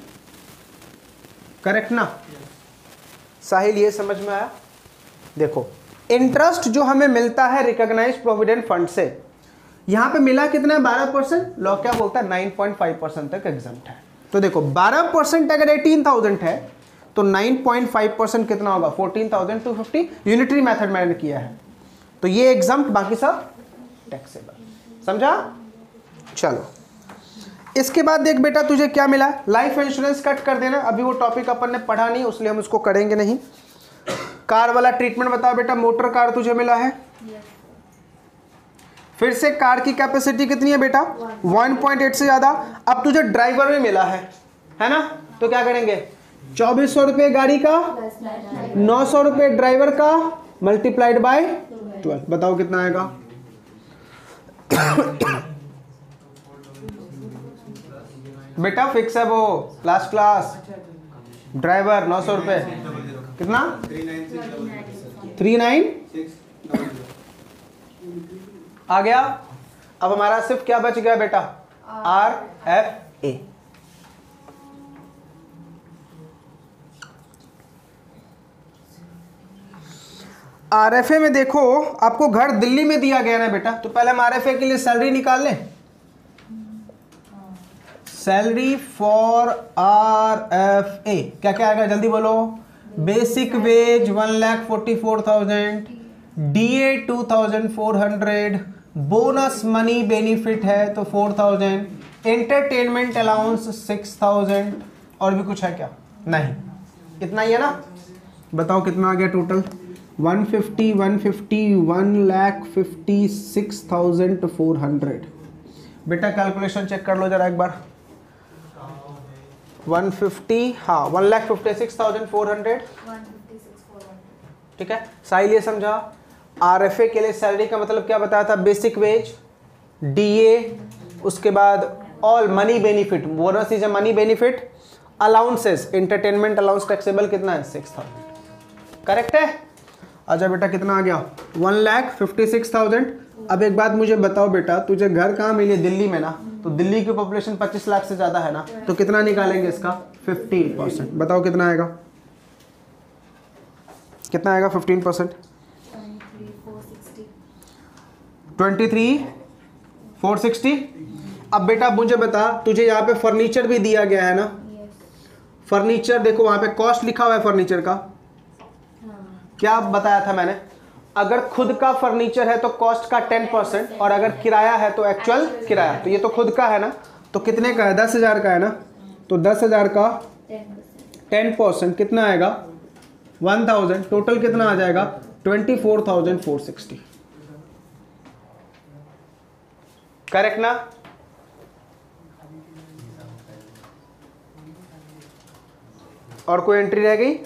Correct ना? साहिल ये समझ में आया? देखो इंटरेस्ट जो हमें मिलता है रिकॉग्नाइज्ड प्रोविडेंट फंड से, यहां पे मिला कितना है? बारह परसेंट। लॉ क्या बोलता है? नाइन पॉइंट फाइव परसेंट तक एग्जम्प्ट है। तो देखो बारह परसेंट अगर एटीन थाउजेंड है तो नाइन पॉइंट फाइव परसेंट कितना होगा? Fourteen thousand two fifty. Unitary method मैंने किया है तो ये एग्जम्प्ट, बाकी सब टैक्सेबल। समझा? चलो इसके बाद देख बेटा तुझे क्या मिला? लाइफ इंश्योरेंस कट कर देना, अभी वो टॉपिक अपन ने पढ़ा नहीं इसलिए हम उसको करेंगे नहीं। कार वाला ट्रीटमेंट बता बेटा। मोटर कार तुझे मिला है। फिर से कार की कैपेसिटी कितनी है बेटा? वन पॉइंट एट से ज्यादा। अब तुझे ड्राइवर में मिला है, है ना? तो क्या करेंगे? चौबीस सौ रुपये गाड़ी का, नौ सौ रुपये ड्राइवर का, मल्टीप्लाइड बाय ट्वेल्व। बताओ कितना आएगा? बेटा फिक्स है वो, लास्ट क्लास। ड्राइवर नौ सौ रुपये, कितना? थ्री नाइन आ गया। अब हमारा सिर्फ क्या बच गया बेटा? R F A. R F A में देखो आपको घर दिल्ली में दिया गया ना बेटा, तो पहले हम आर एफ ए के लिए सैलरी निकाल लें। Salary for R F A क्या क्या आएगा? जल्दी बोलो। Basic wage one lakh forty four thousand, D A two thousand four hundred, bonus money benefit है तो four thousand, entertainment allowance six thousand, और भी कुछ है क्या? नहीं, इतना ही है ना? बताओ कितना आ गया total? One fifty, one fifty, one lakh fifty six thousand four hundred. बेटा कैलकुलेशन चेक कर लो जरा एक बार। वन फिफ्टी, हाँ one lakh fifty six thousand four hundred. ठीक है, साहिल ये समझा? आरएफए के लिए सैलरी का मतलब क्या बताया था? बेसिक वेज, डीए, उसके बाद all money benefit, bonus is a money benefit, allowances, entertainment allowance taxable कितना है? Six thousand. करेक्ट है? अच्छा बेटा कितना आ गया? One lakh fifty six thousand. अब एक बात मुझे बताओ बेटा, तुझे घर कहाँ मिली? दिल्ली में ना, तो दिल्ली की पॉपुलेशन पच्चीस लाख से ज़्यादा है ना, तो कितना निकालेंगे इसका? Fifteen percent. बताओ कितना आएगा? कितना आएगा fifteen percent? Twenty three four sixty. अब बेटा मुझे बता, तुझे यहाँ पे फर्नीचर भी दिया गया है ना? फर्नीचर देखो वहाँ पे कॉस्ट लिखा हुआ है फर्नीचर का। क्या बताया था मैंने? अगर खुद का फर्नीचर है तो कॉस्ट का टेन परसेंट, और अगर किराया है तो एक्चुअल किराया। तो ये तो खुद का है ना, तो कितने का है? दस हज़ार का है ना, तो दस हज़ार का टेन परसेंट कितना आएगा? One thousand. टोटल कितना आ जाएगा? Twenty four thousand four sixty. Correct ना? और कोई एंट्री रह गई?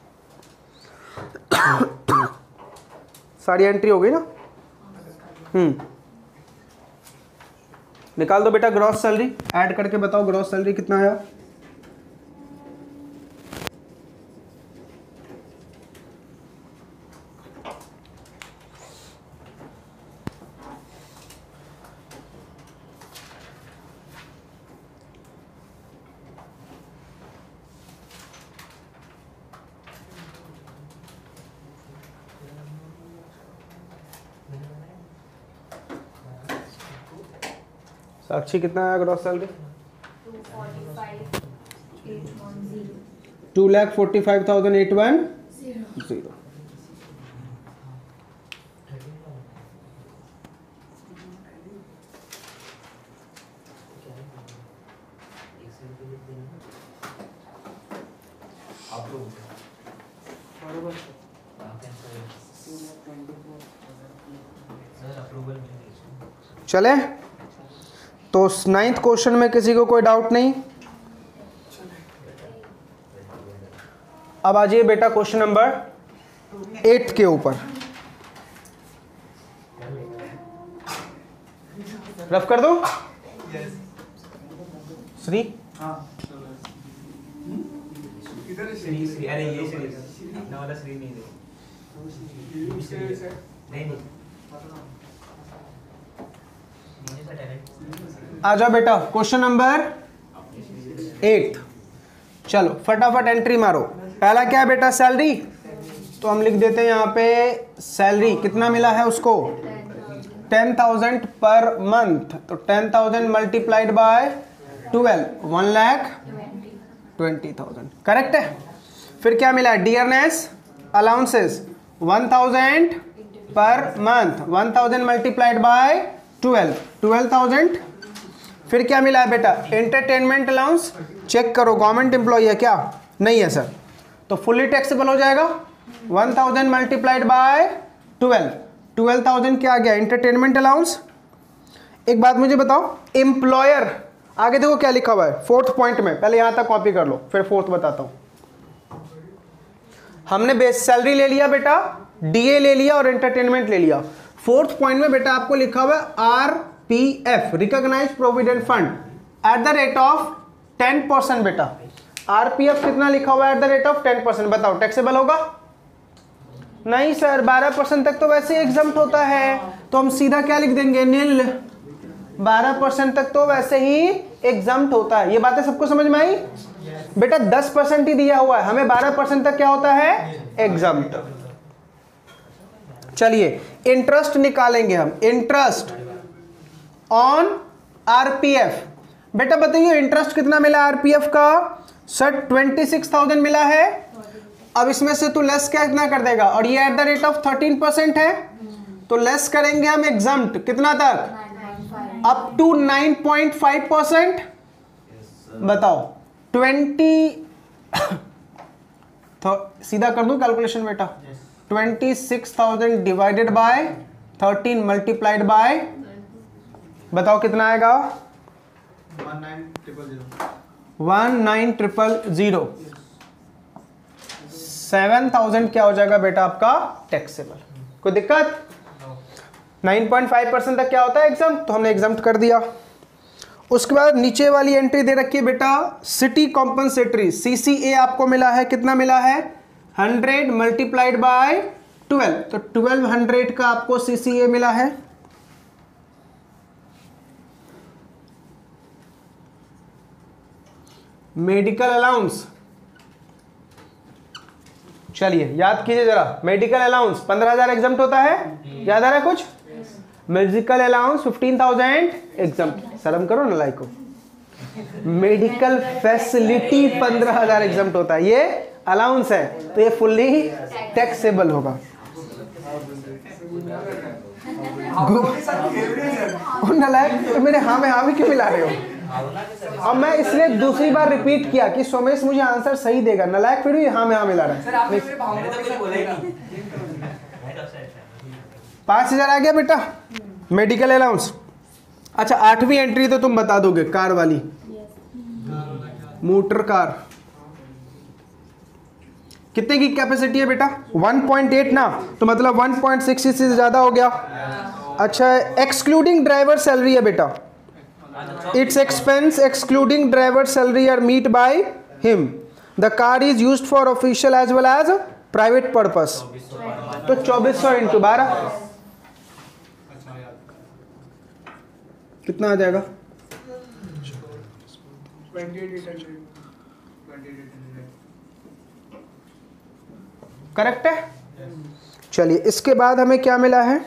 सारी एंट्री हो गई ना? हम्म निकाल दो बेटा ग्रॉस सैलरी, ऐड करके बताओ ग्रॉस सैलरी कितना आया? साक्षी कितना आया gross salary? Two lakh forty five thousand eight one zero. चले तो नाइन्थ क्वेश्चन में किसी को कोई डाउट नहीं? अब आ जाइए बेटा क्वेश्चन नंबर एट के ऊपर। रफ कर दो श्री। श्री श्री अरे ये श्री अपना वाला श्री नहीं दे नहीं नहीं डायरेक्ट। आ जाओ बेटा क्वेश्चन नंबर एट। चलो फटाफट एंट्री मारो। पहला क्या है बेटा? सैलरी। तो हम लिख देते हैं यहाँ पे सैलरी कितना मिला है उसको, टेन थाउजेंड पर मंथ। तो ten thousand multiplied by twelve, one lakh twenty thousand. Correct है। फिर क्या मिला है? Dearness allowances one thousand per month, one thousand multiplied by twelve, twelve thousand. फिर क्या मिला है बेटा? Entertainment allowance. चेक करो गवर्नमेंट एम्प्लॉय है क्या? नहीं है सर, तो फुल्ली टैक्सेबल हो जाएगा। One thousand multiplied by twelve, twelve thousand क्या आ गया? Entertainment allowance. एक बात मुझे बताओ, एम्प्लॉयर आगे देखो क्या लिखा हुआ है फोर्थ पॉइंट में, पहले यहां तक कॉपी कर लो फिर फोर्थ बताता हूं। हमने बेस सैलरी ले लिया बेटा, डीए ले लिया और एंटरटेनमेंट ले लिया। फोर्थ पॉइंट में बेटा आपको लिखा हुआ है R P F, recognise provident fund, at the rate of ten percent. बेटा आरपीएफ कितना लिखा हुआ है? At the rate of ten percent. बताओ टैक्सेबल होगा? नहीं सर, बारह परसेंट तक तो वैसे एग्जम्प्ट होता है, तो हम सीधा क्या लिख देंगे? नील। बारह परसेंट तक तो वैसे ही एग्जम्प्ट होता है। ये बातें सबको समझ में आई? बेटा दस परसेंट ही दिया हुआ है, हमें बारह परसेंट तक क्या होता है? एग्जम्प्ट। चलिए इंटरेस्ट निकालेंगे हम, इंटरेस्ट ऑन आरपीएफ। बेटा बताइए इंटरेस्ट कितना मिला आरपीएफ का? सर ट्वेंटी सिक्स थाउजेंड मिला है। अब इसमें से तो लेस क्या इतना कर देगा, और ये at the rate of thirteen percent है, तो लेस करेंगे हम एग्जम्प्ट कितना तक? Up to nine point five percent. बताओ ट्वेंटी तो सीधा कर दूं कैलकुलेशन बेटा? Twenty six thousand divided by thirteen multiplied by, बताओ कितना आएगा? One nine triple zero, one nine triple zero. Seven thousand क्या हो जाएगा बेटा आपका? टैक्सेबल। कोई दिक्कत? नाइन पॉइंट फाइव परसेंट तक क्या होता है? एग्जम्प्ट। तो हमने एग्जम्प्ट कर दिया। उसके बाद नीचे वाली एंट्री दे रखी है बेटा सिटी कॉम्पनसेटरी, सीसीए आपको मिला है, कितना मिला है? हंड्रेड मल्टीप्लाइड बाय ट्वेल्व, तो ट्वेल्व हंड्रेड का आपको सीसीए मिला है। मेडिकल अलाउंस, चलिए याद कीजिए जरा, मेडिकल अलाउंस पंद्रह हजार एग्जम्प्ट होता है, याद आ रहा है कुछ? Medical allowance fifteen thousand exempt. शर्म करो ना लाइको, मेडिकल फैसिलिटी पंद्रह हजार एग्जम्प्ट होता है, ये अलाउंस है, तो ये फुल्ली टैक्सेबल होगा। तो मेरे हाँ में हाँ में क्यों मिला रहे हो? अब मैं इसलिए दूसरी बार रिपीट किया कि सोमेश मुझे आंसर सही देगा, नलायक फिर भी हाँ में हाँ मिला रहा है। पांच हजार आ गया बेटा मेडिकल अलाउंस। अच्छा आठवीं एंट्री तो तुम बता दोगे, कार वाली, मोटर कार कितने की कैपेसिटी है बेटा? वन पॉइंट एट ना, तो मतलब वन पॉइंट सिक्स से ज्यादा हो गया। अच्छा एक्सक्लूडिंग ड्राइवर सैलरी है बेटा, its expense excluding driver salary are meet by him, the car is used for official as well as private purpose. तो चौबीस सौ इंटू बारह कितना आ जाएगा? करेक्ट है। चलिए इसके बाद हमें क्या मिला है?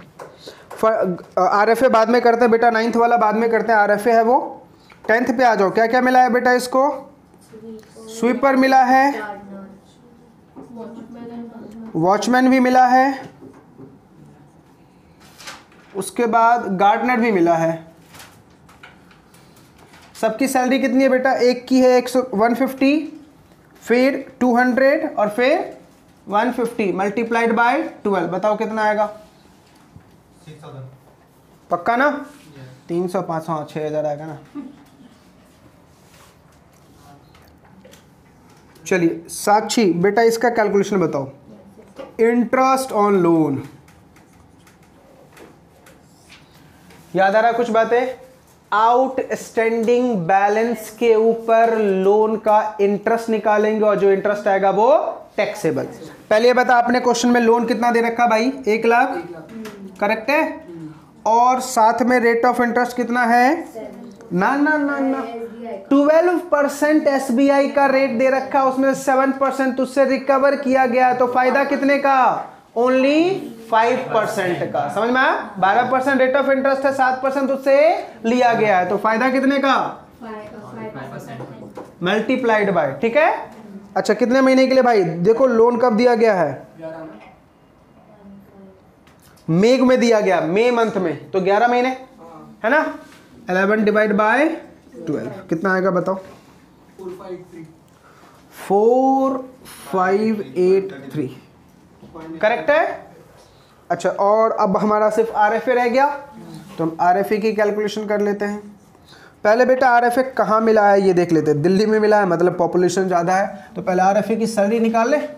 आरएफए बाद में करते हैं बेटा, नाइन्थ वाला बाद में करते हैं, आरएफए है वो। टेंथ पे आ जाओ, क्या क्या मिला है बेटा इसको? स्वीपर मिला है, वॉचमैन भी मिला है, उसके बाद गार्डनर भी मिला है। सबकी सैलरी कितनी है बेटा? एक की है एक सौ वन फिफ्टी, फिर टू हंड्रेड और फिर one fifty multiplied by twelve, बताओ कितना आएगा? पक्का ना? तीन सौ पाँच सौ छः हजार आएगा ना। चलिए साक्षी बेटा इसका कैलकुलेशन बताओ। इंटरेस्ट ऑन लोन, याद आ रहा कुछ बातें? आउटस्टैंडिंग बैलेंस के ऊपर लोन का इंटरेस्ट निकालेंगे और जो इंटरेस्ट आएगा वो टैक्सेबल। पहले ये बता, आपने क्वेश्चन में लोन कितना दे रखा भाई? एक लाख, करेक्ट है? और साथ में रेट ऑफ इंटरेस्ट कितना है? ना ना ना ना twelve percent S B I का रेट दे रखा, उसमें सेवन परसेंट उससे रिकवर किया गया, तो फायदा कितने का? ओनली फाइव परसेंट का। समझ में आया? बारह परसेंट रेट ऑफ इंटरेस्ट है, सात परसेंट उससे लिया गया है, तो फायदा कितने का? Multiplied by. ठीक है। अच्छा कितने महीने के लिए भाई? देखो लोन कब दिया गया है? मई में दिया गया, मई मंथ में, तो ग्यारह महीने है ना। इलेवन डिवाइड बाय ट्वेल्व कितना आएगा बताओ? Four five eight three correct है। अच्छा और अब हमारा सिर्फ आर एफ ए रह गया, तो हम आर एफ ए की कैलकुलेशन कर लेते हैं। पहले बेटा आर एफ ए कहाँ मिला है ये देख लेते हैं। दिल्ली में मिला है, मतलब पॉपुलेशन ज़्यादा है, तो पहले आर एफ ए की सैलरी निकाल ले।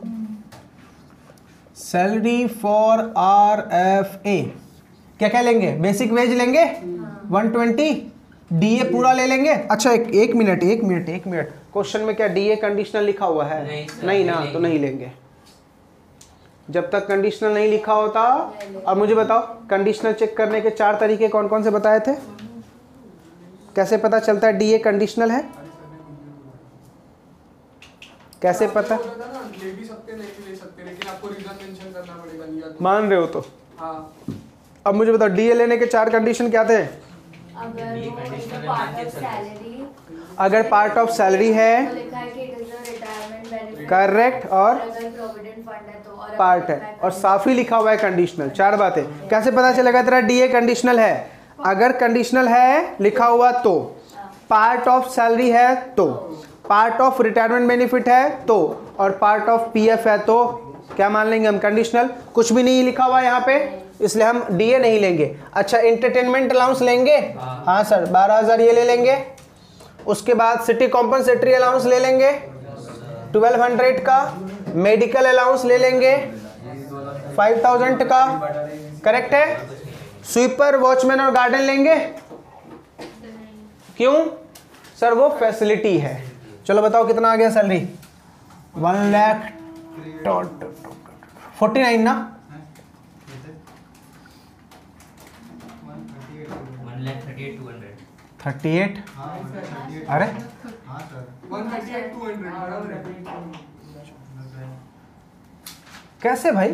Salary for R F A क्या क्या लेंगे? बेसिक वेज लेंगे वन ट्वेंटी, डीए पूरा ले लेंगे। अच्छा एक एक मिनट एक मिनट एक मिनट क्वेश्चन में क्या डीए कंडीशनल लिखा हुआ है? नहीं, नहीं ना, तो नहीं लेंगे जब तक कंडीशनल नहीं लिखा होता। और मुझे बताओ कंडीशनल चेक करने के चार तरीके कौन कौन से बताए थे? कैसे पता चलता है डीए कंडीशनल है? कैसे पता? ले भी सकते नहीं भी ले सकते, लेकिन आपको रीजन मेंशन करना पड़ेगा। लिया तो मान रहे हो तो? हाँ। अब मुझे बताओ डीए लेने के चार कंडीशन क्या थे? अगर वो पार्ट ऑफ सैलरी, अगर पार्ट ऑफ सैलरी है, तो लिखा है कि it is a retirement benefit, correct, और अगर प्रोविडेंट फंड है तो, और पार्ट है, और साफ ही लिखा हुआ है कंडीशनल। चार बातें। कैसे पता चलेगा तेरा डीए कंडीशनल है? अगर कंडीशनल है लिखा हुआ तो, पार्ट ऑफ सैलरी है तो, पार्ट ऑफ रिटायरमेंट बेनिफिट है तो, और पार्ट ऑफ पीएफ है तो क्या मान लेंगे हम? कंडीशनल। कुछ भी नहीं लिखा हुआ यहाँ पे, इसलिए हम डीए नहीं लेंगे। अच्छा एंटरटेनमेंट अलाउंस लेंगे? हाँ सर, बारह हजार ये ले लेंगे। उसके बाद सिटी कॉम्पनसेटरी अलाउंस ले लेंगे ट्वेल्व हंड्रेड का। मेडिकल अलाउंस ले लेंगे फाइव थाउजेंड का, करेक्ट है। स्वीपर, वॉचमैन और गार्डन लेंगे? क्यों सर? वो फैसिलिटी है। चलो बताओ कितना आ गया salary? One lakh forty nine ना? Thirty eight. अरे one thirty eight two hundred कैसे भाई?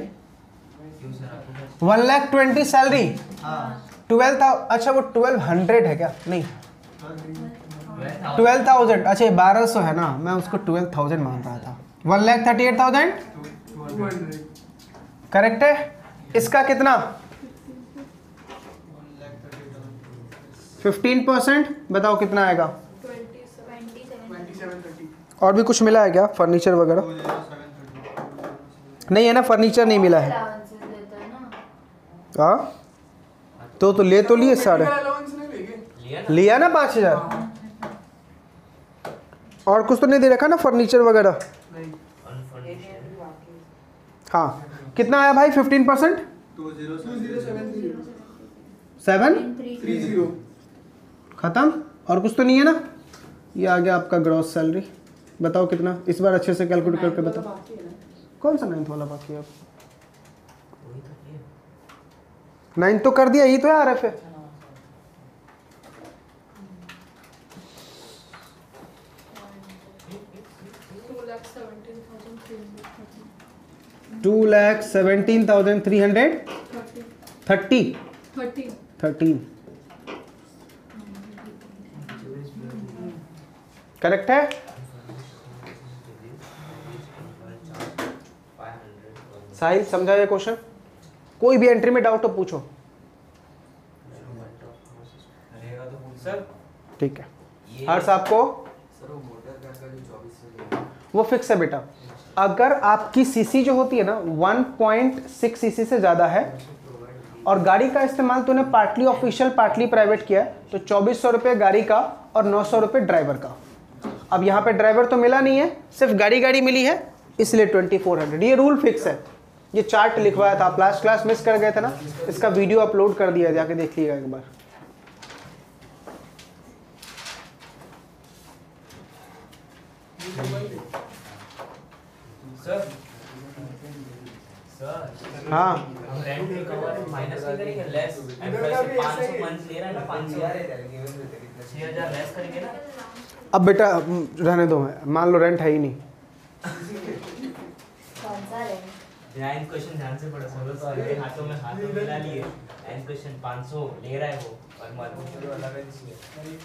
One lakh twenty salary, twelve था। अच्छा वो ट्वेल्व हंड्रेड है क्या? नहीं ट्वेल्व थाउजेंड। अच्छा बारह सौ है ना, मैं उसको ट्वेल्व थाउजेंड मान रहा था। One lakh thirty eight thousand correct है। इसका कितना? फिफ्टीन परसेंट बताओ कितना आएगा? और भी कुछ मिला है क्या? फर्नीचर वगैरह नहीं है ना? फर्नीचर नहीं मिला है। हाँ तो तो ले तो लिए सारे, लिया ना पाँच हजार। और कुछ तो नहीं दे रखा ना फर्नीचर वगैरह? हाँ कितना आया भाई? Fifteen percent seven three zero खत्म। और कुछ तो नहीं है ना? ये आ गया आपका ग्रॉस सैलरी। बताओ कितना? इस बार अच्छे से कैलकुलेट करके बताओ। कौन सा नाइन्थ वाला बाकी है? नाइन्थ तो कर दिया, यही तो है R F A. Two lakh seventeen thousand three hundred thirty thirteen correct है। साहिल समझा ये क्वेश्चन? कोई भी एंट्री में डाउट तो पूछो। ठीक है हर्ष आपको? वो फिक्स है बेटा। अगर आपकी सीसी जो होती है ना वन पॉइंट सिक्स सीसी से ज़्यादा है और गाड़ी का इस्तेमाल तूने पार्टली ऑफिशियल पार्टली प्राइवेट किया है तो चौबीस सौ रुपये गाड़ी का और नौ सौ रुपये ड्राइवर का। अब यहाँ पे ड्राइवर तो मिला नहीं है, सिर्फ गाड़ी गाड़ी मिली है, इसलिए ट्वेंटी फोर हंड्रेड। ये रूल फिक्स है। ये चार्ट लिखवाया था, आप लास्ट क्लास मिस कर गए थे ना, इसका वीडियो अपलोड कर दिया, जाके देख लीजिएगा एक बार। सर सर हाँ हम रेंट रिकवर माइनस नहीं करेंगे, लेस एम्प्लॉय पाँच सौ मंथ ले रहा है ना, पाँच सौ छह हज़ार लेस करेंगे ना। अब बेटा रहने दो, मान लो रेंट है ही नहीं, कौन सा रेंट? नाइन क्वेश्चन ध्यान से पढ़ो, समझो तो मेरे हाथों में हाथ में मिला लिए। नाइन क्वेश्चन पाँच सौ ले रहा है वो और मंथ तो अलग है इसलिए।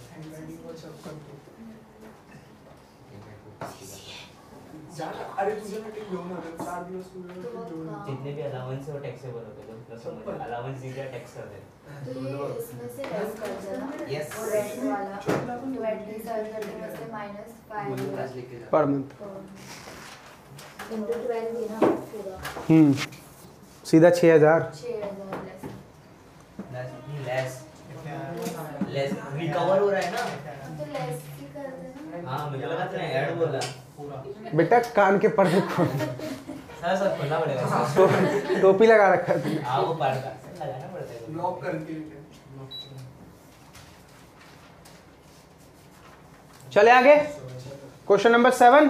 जाना, अरे तुझे मैं टिक दूंगा ना, सात दिवस तुझे मैं टिक दूंगा। जितने भी अलाउंस है वो टैक्सेबल होते हैं, तो समझ अलाउंस दीजिए टैक्स कर दें। तो ये इसमें से लेस कर देना। Yes. और रेंट वाला तो एटलीस्ट सैलरी में से minus five per month. Into twelve ही ना पूरा हम्म सीधा छः हज़ार। छह हज़ार लेस। लेस लेस रिकवर हो रहा है ना। तो लेस ही कर देना। हाँ मुझे लगा तूने ऐड बोला। बेटा कान के पर्दे खोल, सर सर खोलना पड़ेगा। टो- टोपी लगा रखा है तूने। हाँ वो पर्दा लगाना पड़ता है। ब्लॉक करके चले आगे, question number seven.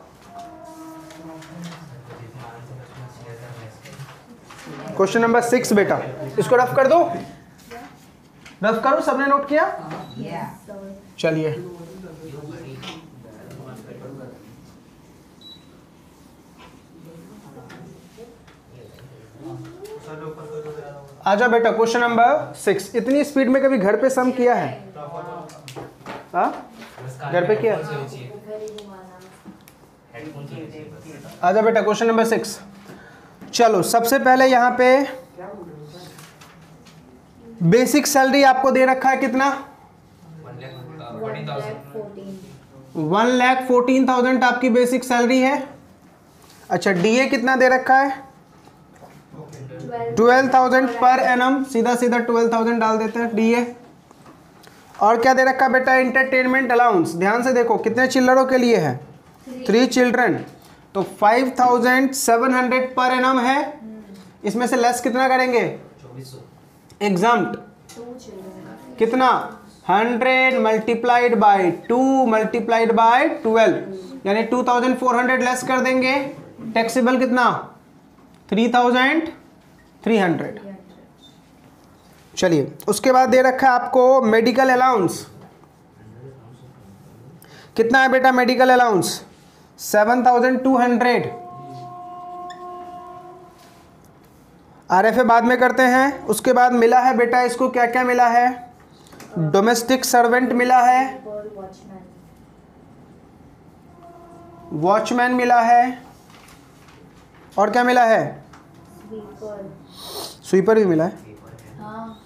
Question number six बेटा, इसको रफ कर दो, रफ करो, सबने नोट किया? चलिए आजा बेटा, क्वेश्चन नंबर सिक्स। इतनी स्पीड में कभी घर पे सम किया है? हाँ घर पे किया? घर ही घुमाना। हेडफोन चाहिए। आजा बेटा, क्वेश्चन नंबर सिक्स। चलो सबसे पहले यहाँ पे बेसिक सैलरी आपको दे रखा है कितना? One lakh fourteen. One lakh fourteen thousand आपकी बेसिक सैलरी है। अच्छा डीए कितना दे रखा है? ट्वेल्व थाउजेंड पर एनम, सीधा सीधा ट्वेल्व थाउजेंड डाल देते हैं डीए। और क्या दे रखा है बेटा? Entertainment allowance. ध्यान से देखो कितने चिल्लरों के लिए है? थ्री चिल्ड्रन, तो five thousand seven hundred per annum है। इसमें से लेस कितना करेंगे? चौबीस सौ। एग्जाम्प्ट टू चिल्ड्रन कितना? Hundred multiplied by two multiplied by twelve, यानी two thousand four hundred less कर देंगे। टैक्सेबल कितना? Three thousand three hundred. चलिए उसके बाद दे रखा है आपको मेडिकल अलाउंस। कितना है बेटा medical allowance? Seven thousand two hundred. RFA बाद में करते हैं। उसके बाद मिला है बेटा इसको क्या क्या मिला है? डोमेस्टिक सर्वेंट मिला है, वॉचमैन वॉचमैन मिला है, और क्या मिला है? स्वीपर। स्वीपर भी मिला है। हाँ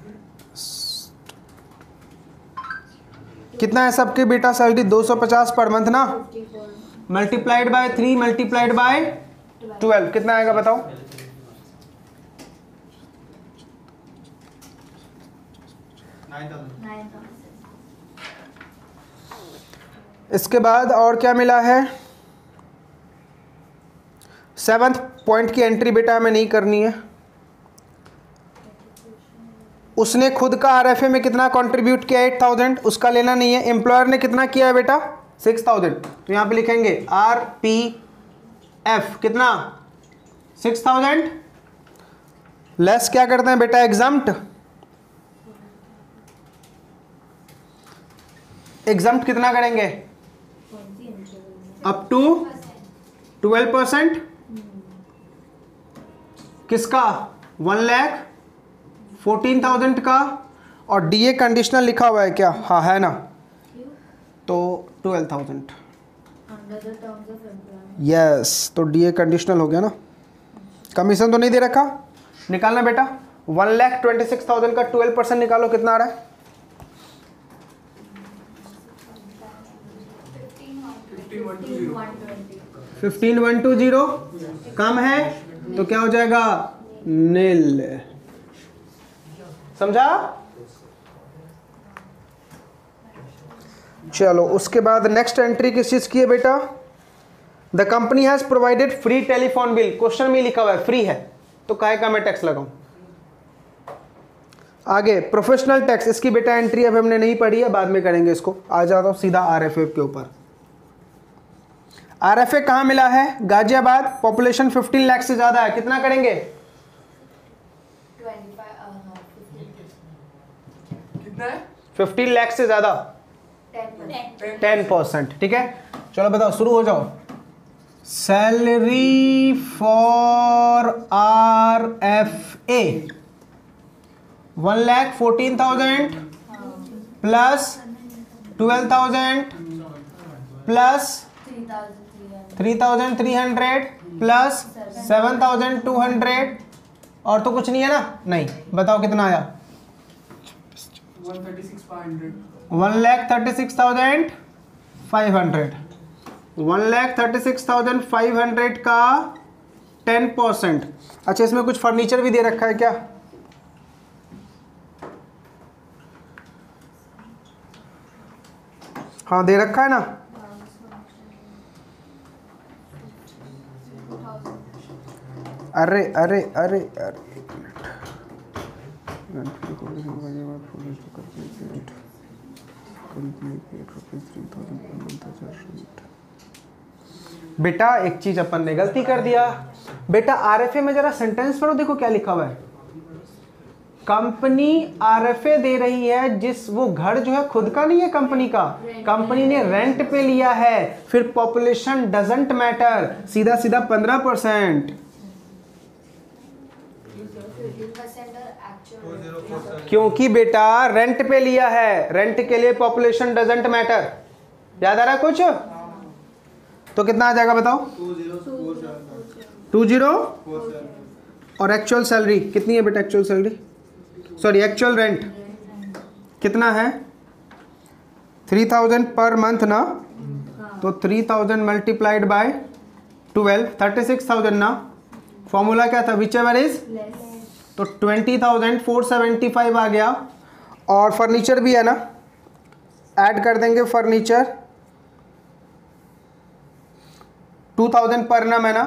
कितना है सबके बेटा सैलरी? दो सौ पचास पर मंथ ना, fifty four multiplied by three multiplied by twelve, कितना आएगा बताओ? Nine thousand. इसके बाद और क्या मिला है? सेवंथ पॉइंट की एंट्री बेटा हमें नहीं करनी है। उसने खुद का आरएफए में कितना कंट्रीब्यूट किया? एट थाउजेंड, उसका लेना नहीं है। एम्प्लॉयर ने कितना किया है बेटा? सिक्स थाउजेंड, तो यहाँ पे लिखेंगे आर पी एफ कितना? सिक्स थाउजेंड लेस क्या करते हैं बेटा? एग्जाम्प्ट। एग्जाम्प्ट कितना करेंगे? Up to twelve percent. किसका? वन लैख फोर्टीन थाउजेंड का। और डीए कंडीशनल लिखा हुआ है क्या? हाँ है ना, तो twelve thousand. Under the terms of employment. Yes, तो डीए कंडीशनल हो गया ना। कमीशन तो नहीं दे रखा, निकालना बेटा। One lakh twenty six thousand का ट्वेल्व परसेंट निकालो, कितना आ रहा है? Fifteen one two zero. कम है तो क्या हो जाएगा? नील। समझा? चलो उसके बाद नेक्स्ट एंट्री किस चीज की है बेटा? The company has provided free telephone bill. Question में लिखा हुआ है फ्री है, तो काहे का मैं टैक्स लगाऊं? आगे प्रोफेशनल टैक्स, इसकी बेटा एंट्री अब हमने नहीं पढ़ी है, बाद में करेंगे इसको। आ जाता हूं सीधा आरएफए के ऊपर। आरएफए कहाँ मिला है? गाजियाबाद, पॉपुलेशन पंद्रह लाख से ज्यादा है, कितना करेंगे? कितना है? पंद्रह लाख से ज्यादा टेन परसेंट, ठीक है। चलो बताओ, शुरू हो जाओ। Salary for R F A one lakh fourteen thousand plus twelve thousand plus three thousand three hundred plus seven thousand two hundred, और तो कुछ नहीं है ना? नहीं, बताओ कितना आया? One thirty six five hundred. One lakh thirty six thousand five hundred one lakh thirty six thousand five hundred का टेन परसेंट। अच्छा, इसमें कुछ फर्नीचर भी दे रखा है क्या? हाँ दे रखा है ना। अरे अरे अरे अरे बेटा एक चीज अपन ने गलती कर दिया। बेटा आरएफए में जरा सेंटेंस पढ़ो, देखो क्या लिखा हुआ है। कंपनी आरएफए दे रही है, जिस वो घर जो है खुद का नहीं है, कंपनी का, कंपनी ने रेंट पे लिया है। फिर पॉपुलेशन डजंट मैटर, सीधा सीधा पंद्रह परसेंट। क्योंकि बेटा रेंट पे लिया है, रेंट के लिए पॉपुलेशन डजंट मैटर। याद आ रहा कुछ? तो कितना आ जाएगा बताओ? टू जीरो और एक्चुअल सैलरी कितनी है बेटा? Actual salary sorry actual rent कितना है? थ्री थाउजेंड पर मंथ ना, तो three thousand multiplied by twelve, thirty six thousand ना। फॉर्मूला क्या था? विच एवर इज, तो twenty thousand four seventy five आ गया। और फर्नीचर भी है ना, ऐड कर देंगे furniture, two thousand per annum है ना।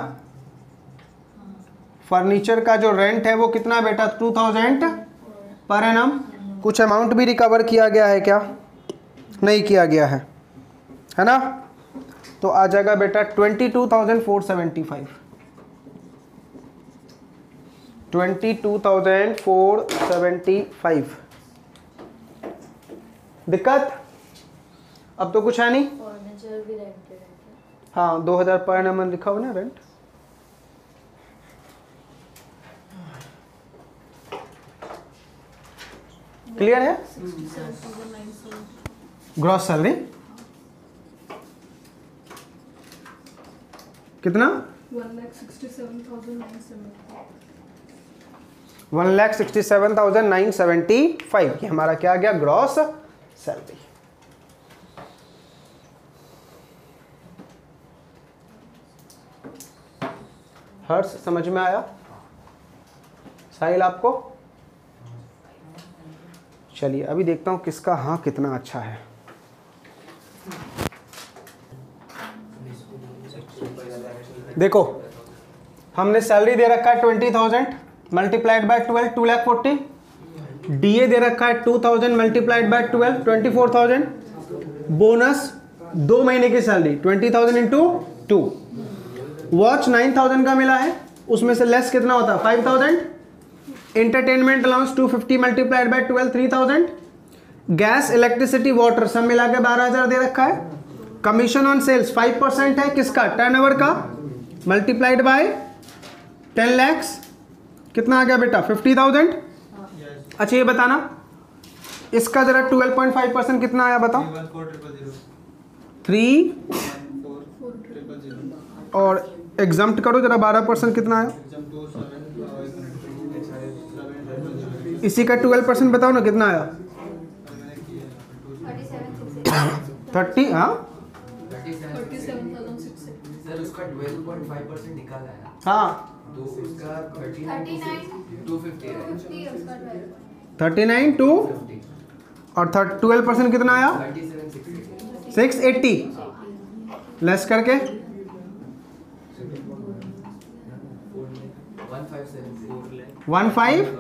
फर्नीचर का जो रेंट है वो कितना बेटा? Two thousand per annum. कुछ अमाउंट भी रिकवर किया गया है क्या? नहीं किया गया है, है ना। तो आ जाएगा बेटा twenty two thousand four seventy five twenty two thousand four seventy five. दिक्कत अब तो कुछ है नहीं। फर्नीचर भी रेंट पे रहता है। हाँ दो हजार पर एनम लिखा हुआ ना रेंट। क्लियर है? ग्रॉस सैलरी कितना? One lakh sixty seven thousand nine seventy one lakh sixty seven thousand nine seventy five. ये हमारा क्या आ गया? Gross salary. हर्ष समझ में आया? साहिल आपको? चलिए अभी देखता हूं किसका हाँ कितना अच्छा है। देखो हमने सैलरी दे रखा है twenty thousand multiplied by twelve, two lakh forty. DA दे रखा है two thousand multiplied by twelve, twenty four thousand. Bonus दो महीने की salary twenty thousand into two. Watch nine thousand का मिला है, उसमें से लेस कितना होता है? Five thousand. Entertainment allowance two fifty multiplied by twelve, three thousand. Gas electricity water सब मिला के बारह हजार दे रखा है। Commission on sales five percent है, किसका? टर्नओवर का, मल्टीप्लाइड बाय टेन लैक्स कितना आ गया बेटा? Fifty thousand. अच्छा ये बताना इसका जरा ट्वेल्व पॉइंट फाइव परसेंट कितना आया बताओ? थ्री और एग्जाम्प्ट करो जरा, बारह परसेंट कितना आया? इसी का ट्वेल्व परसेंट बताओ ना कितना आया? थर्टी। हाँ thirty seven thousand six sir उसका ट्वेल्व पॉइंट फाइव परसेंट निकाला है। हाँ तो उसका thirty thirty nine two fifty है। फिफ्टी उसका ट्वेल्व थर्टी नाइन टू और ट्वेल्व परसेंट कितना आया? Thirty seven sixty six eighty less करके one five seven one five.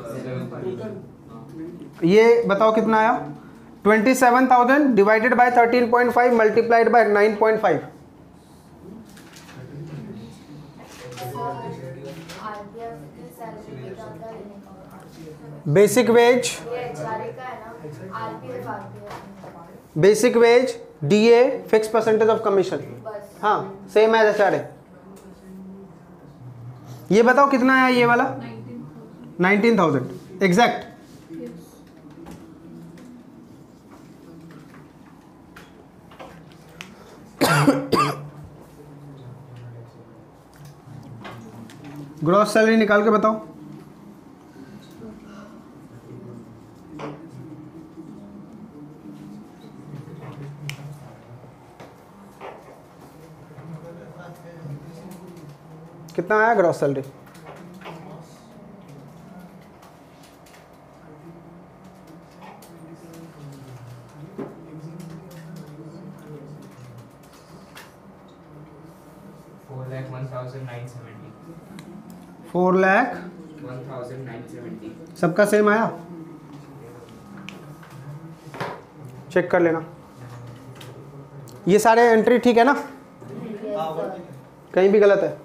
ये बताओ कितना आया? Twenty seven thousand divided by thirteen point five multiplied by nine point five. RPF की सैलरी पे क्या क्या लेने का होगा? बेसिक वेज, ये एचआरए का है ना, RPF RPF basic wage, DA, fix percentage of commission. बस। हाँ सेम एज एचआरए। ये बताओ कितना आया ये वाला? Nineteen thousand exact. Gross salary निकाल के बताओ। कितना आया gross salary? four lakh one thousand nine seventy. Four lakh one thousand nine seventy. सबका सेम आया? चेक कर लेना। ये सारे एंट्री ठीक है ना? कहीं भी गलत है?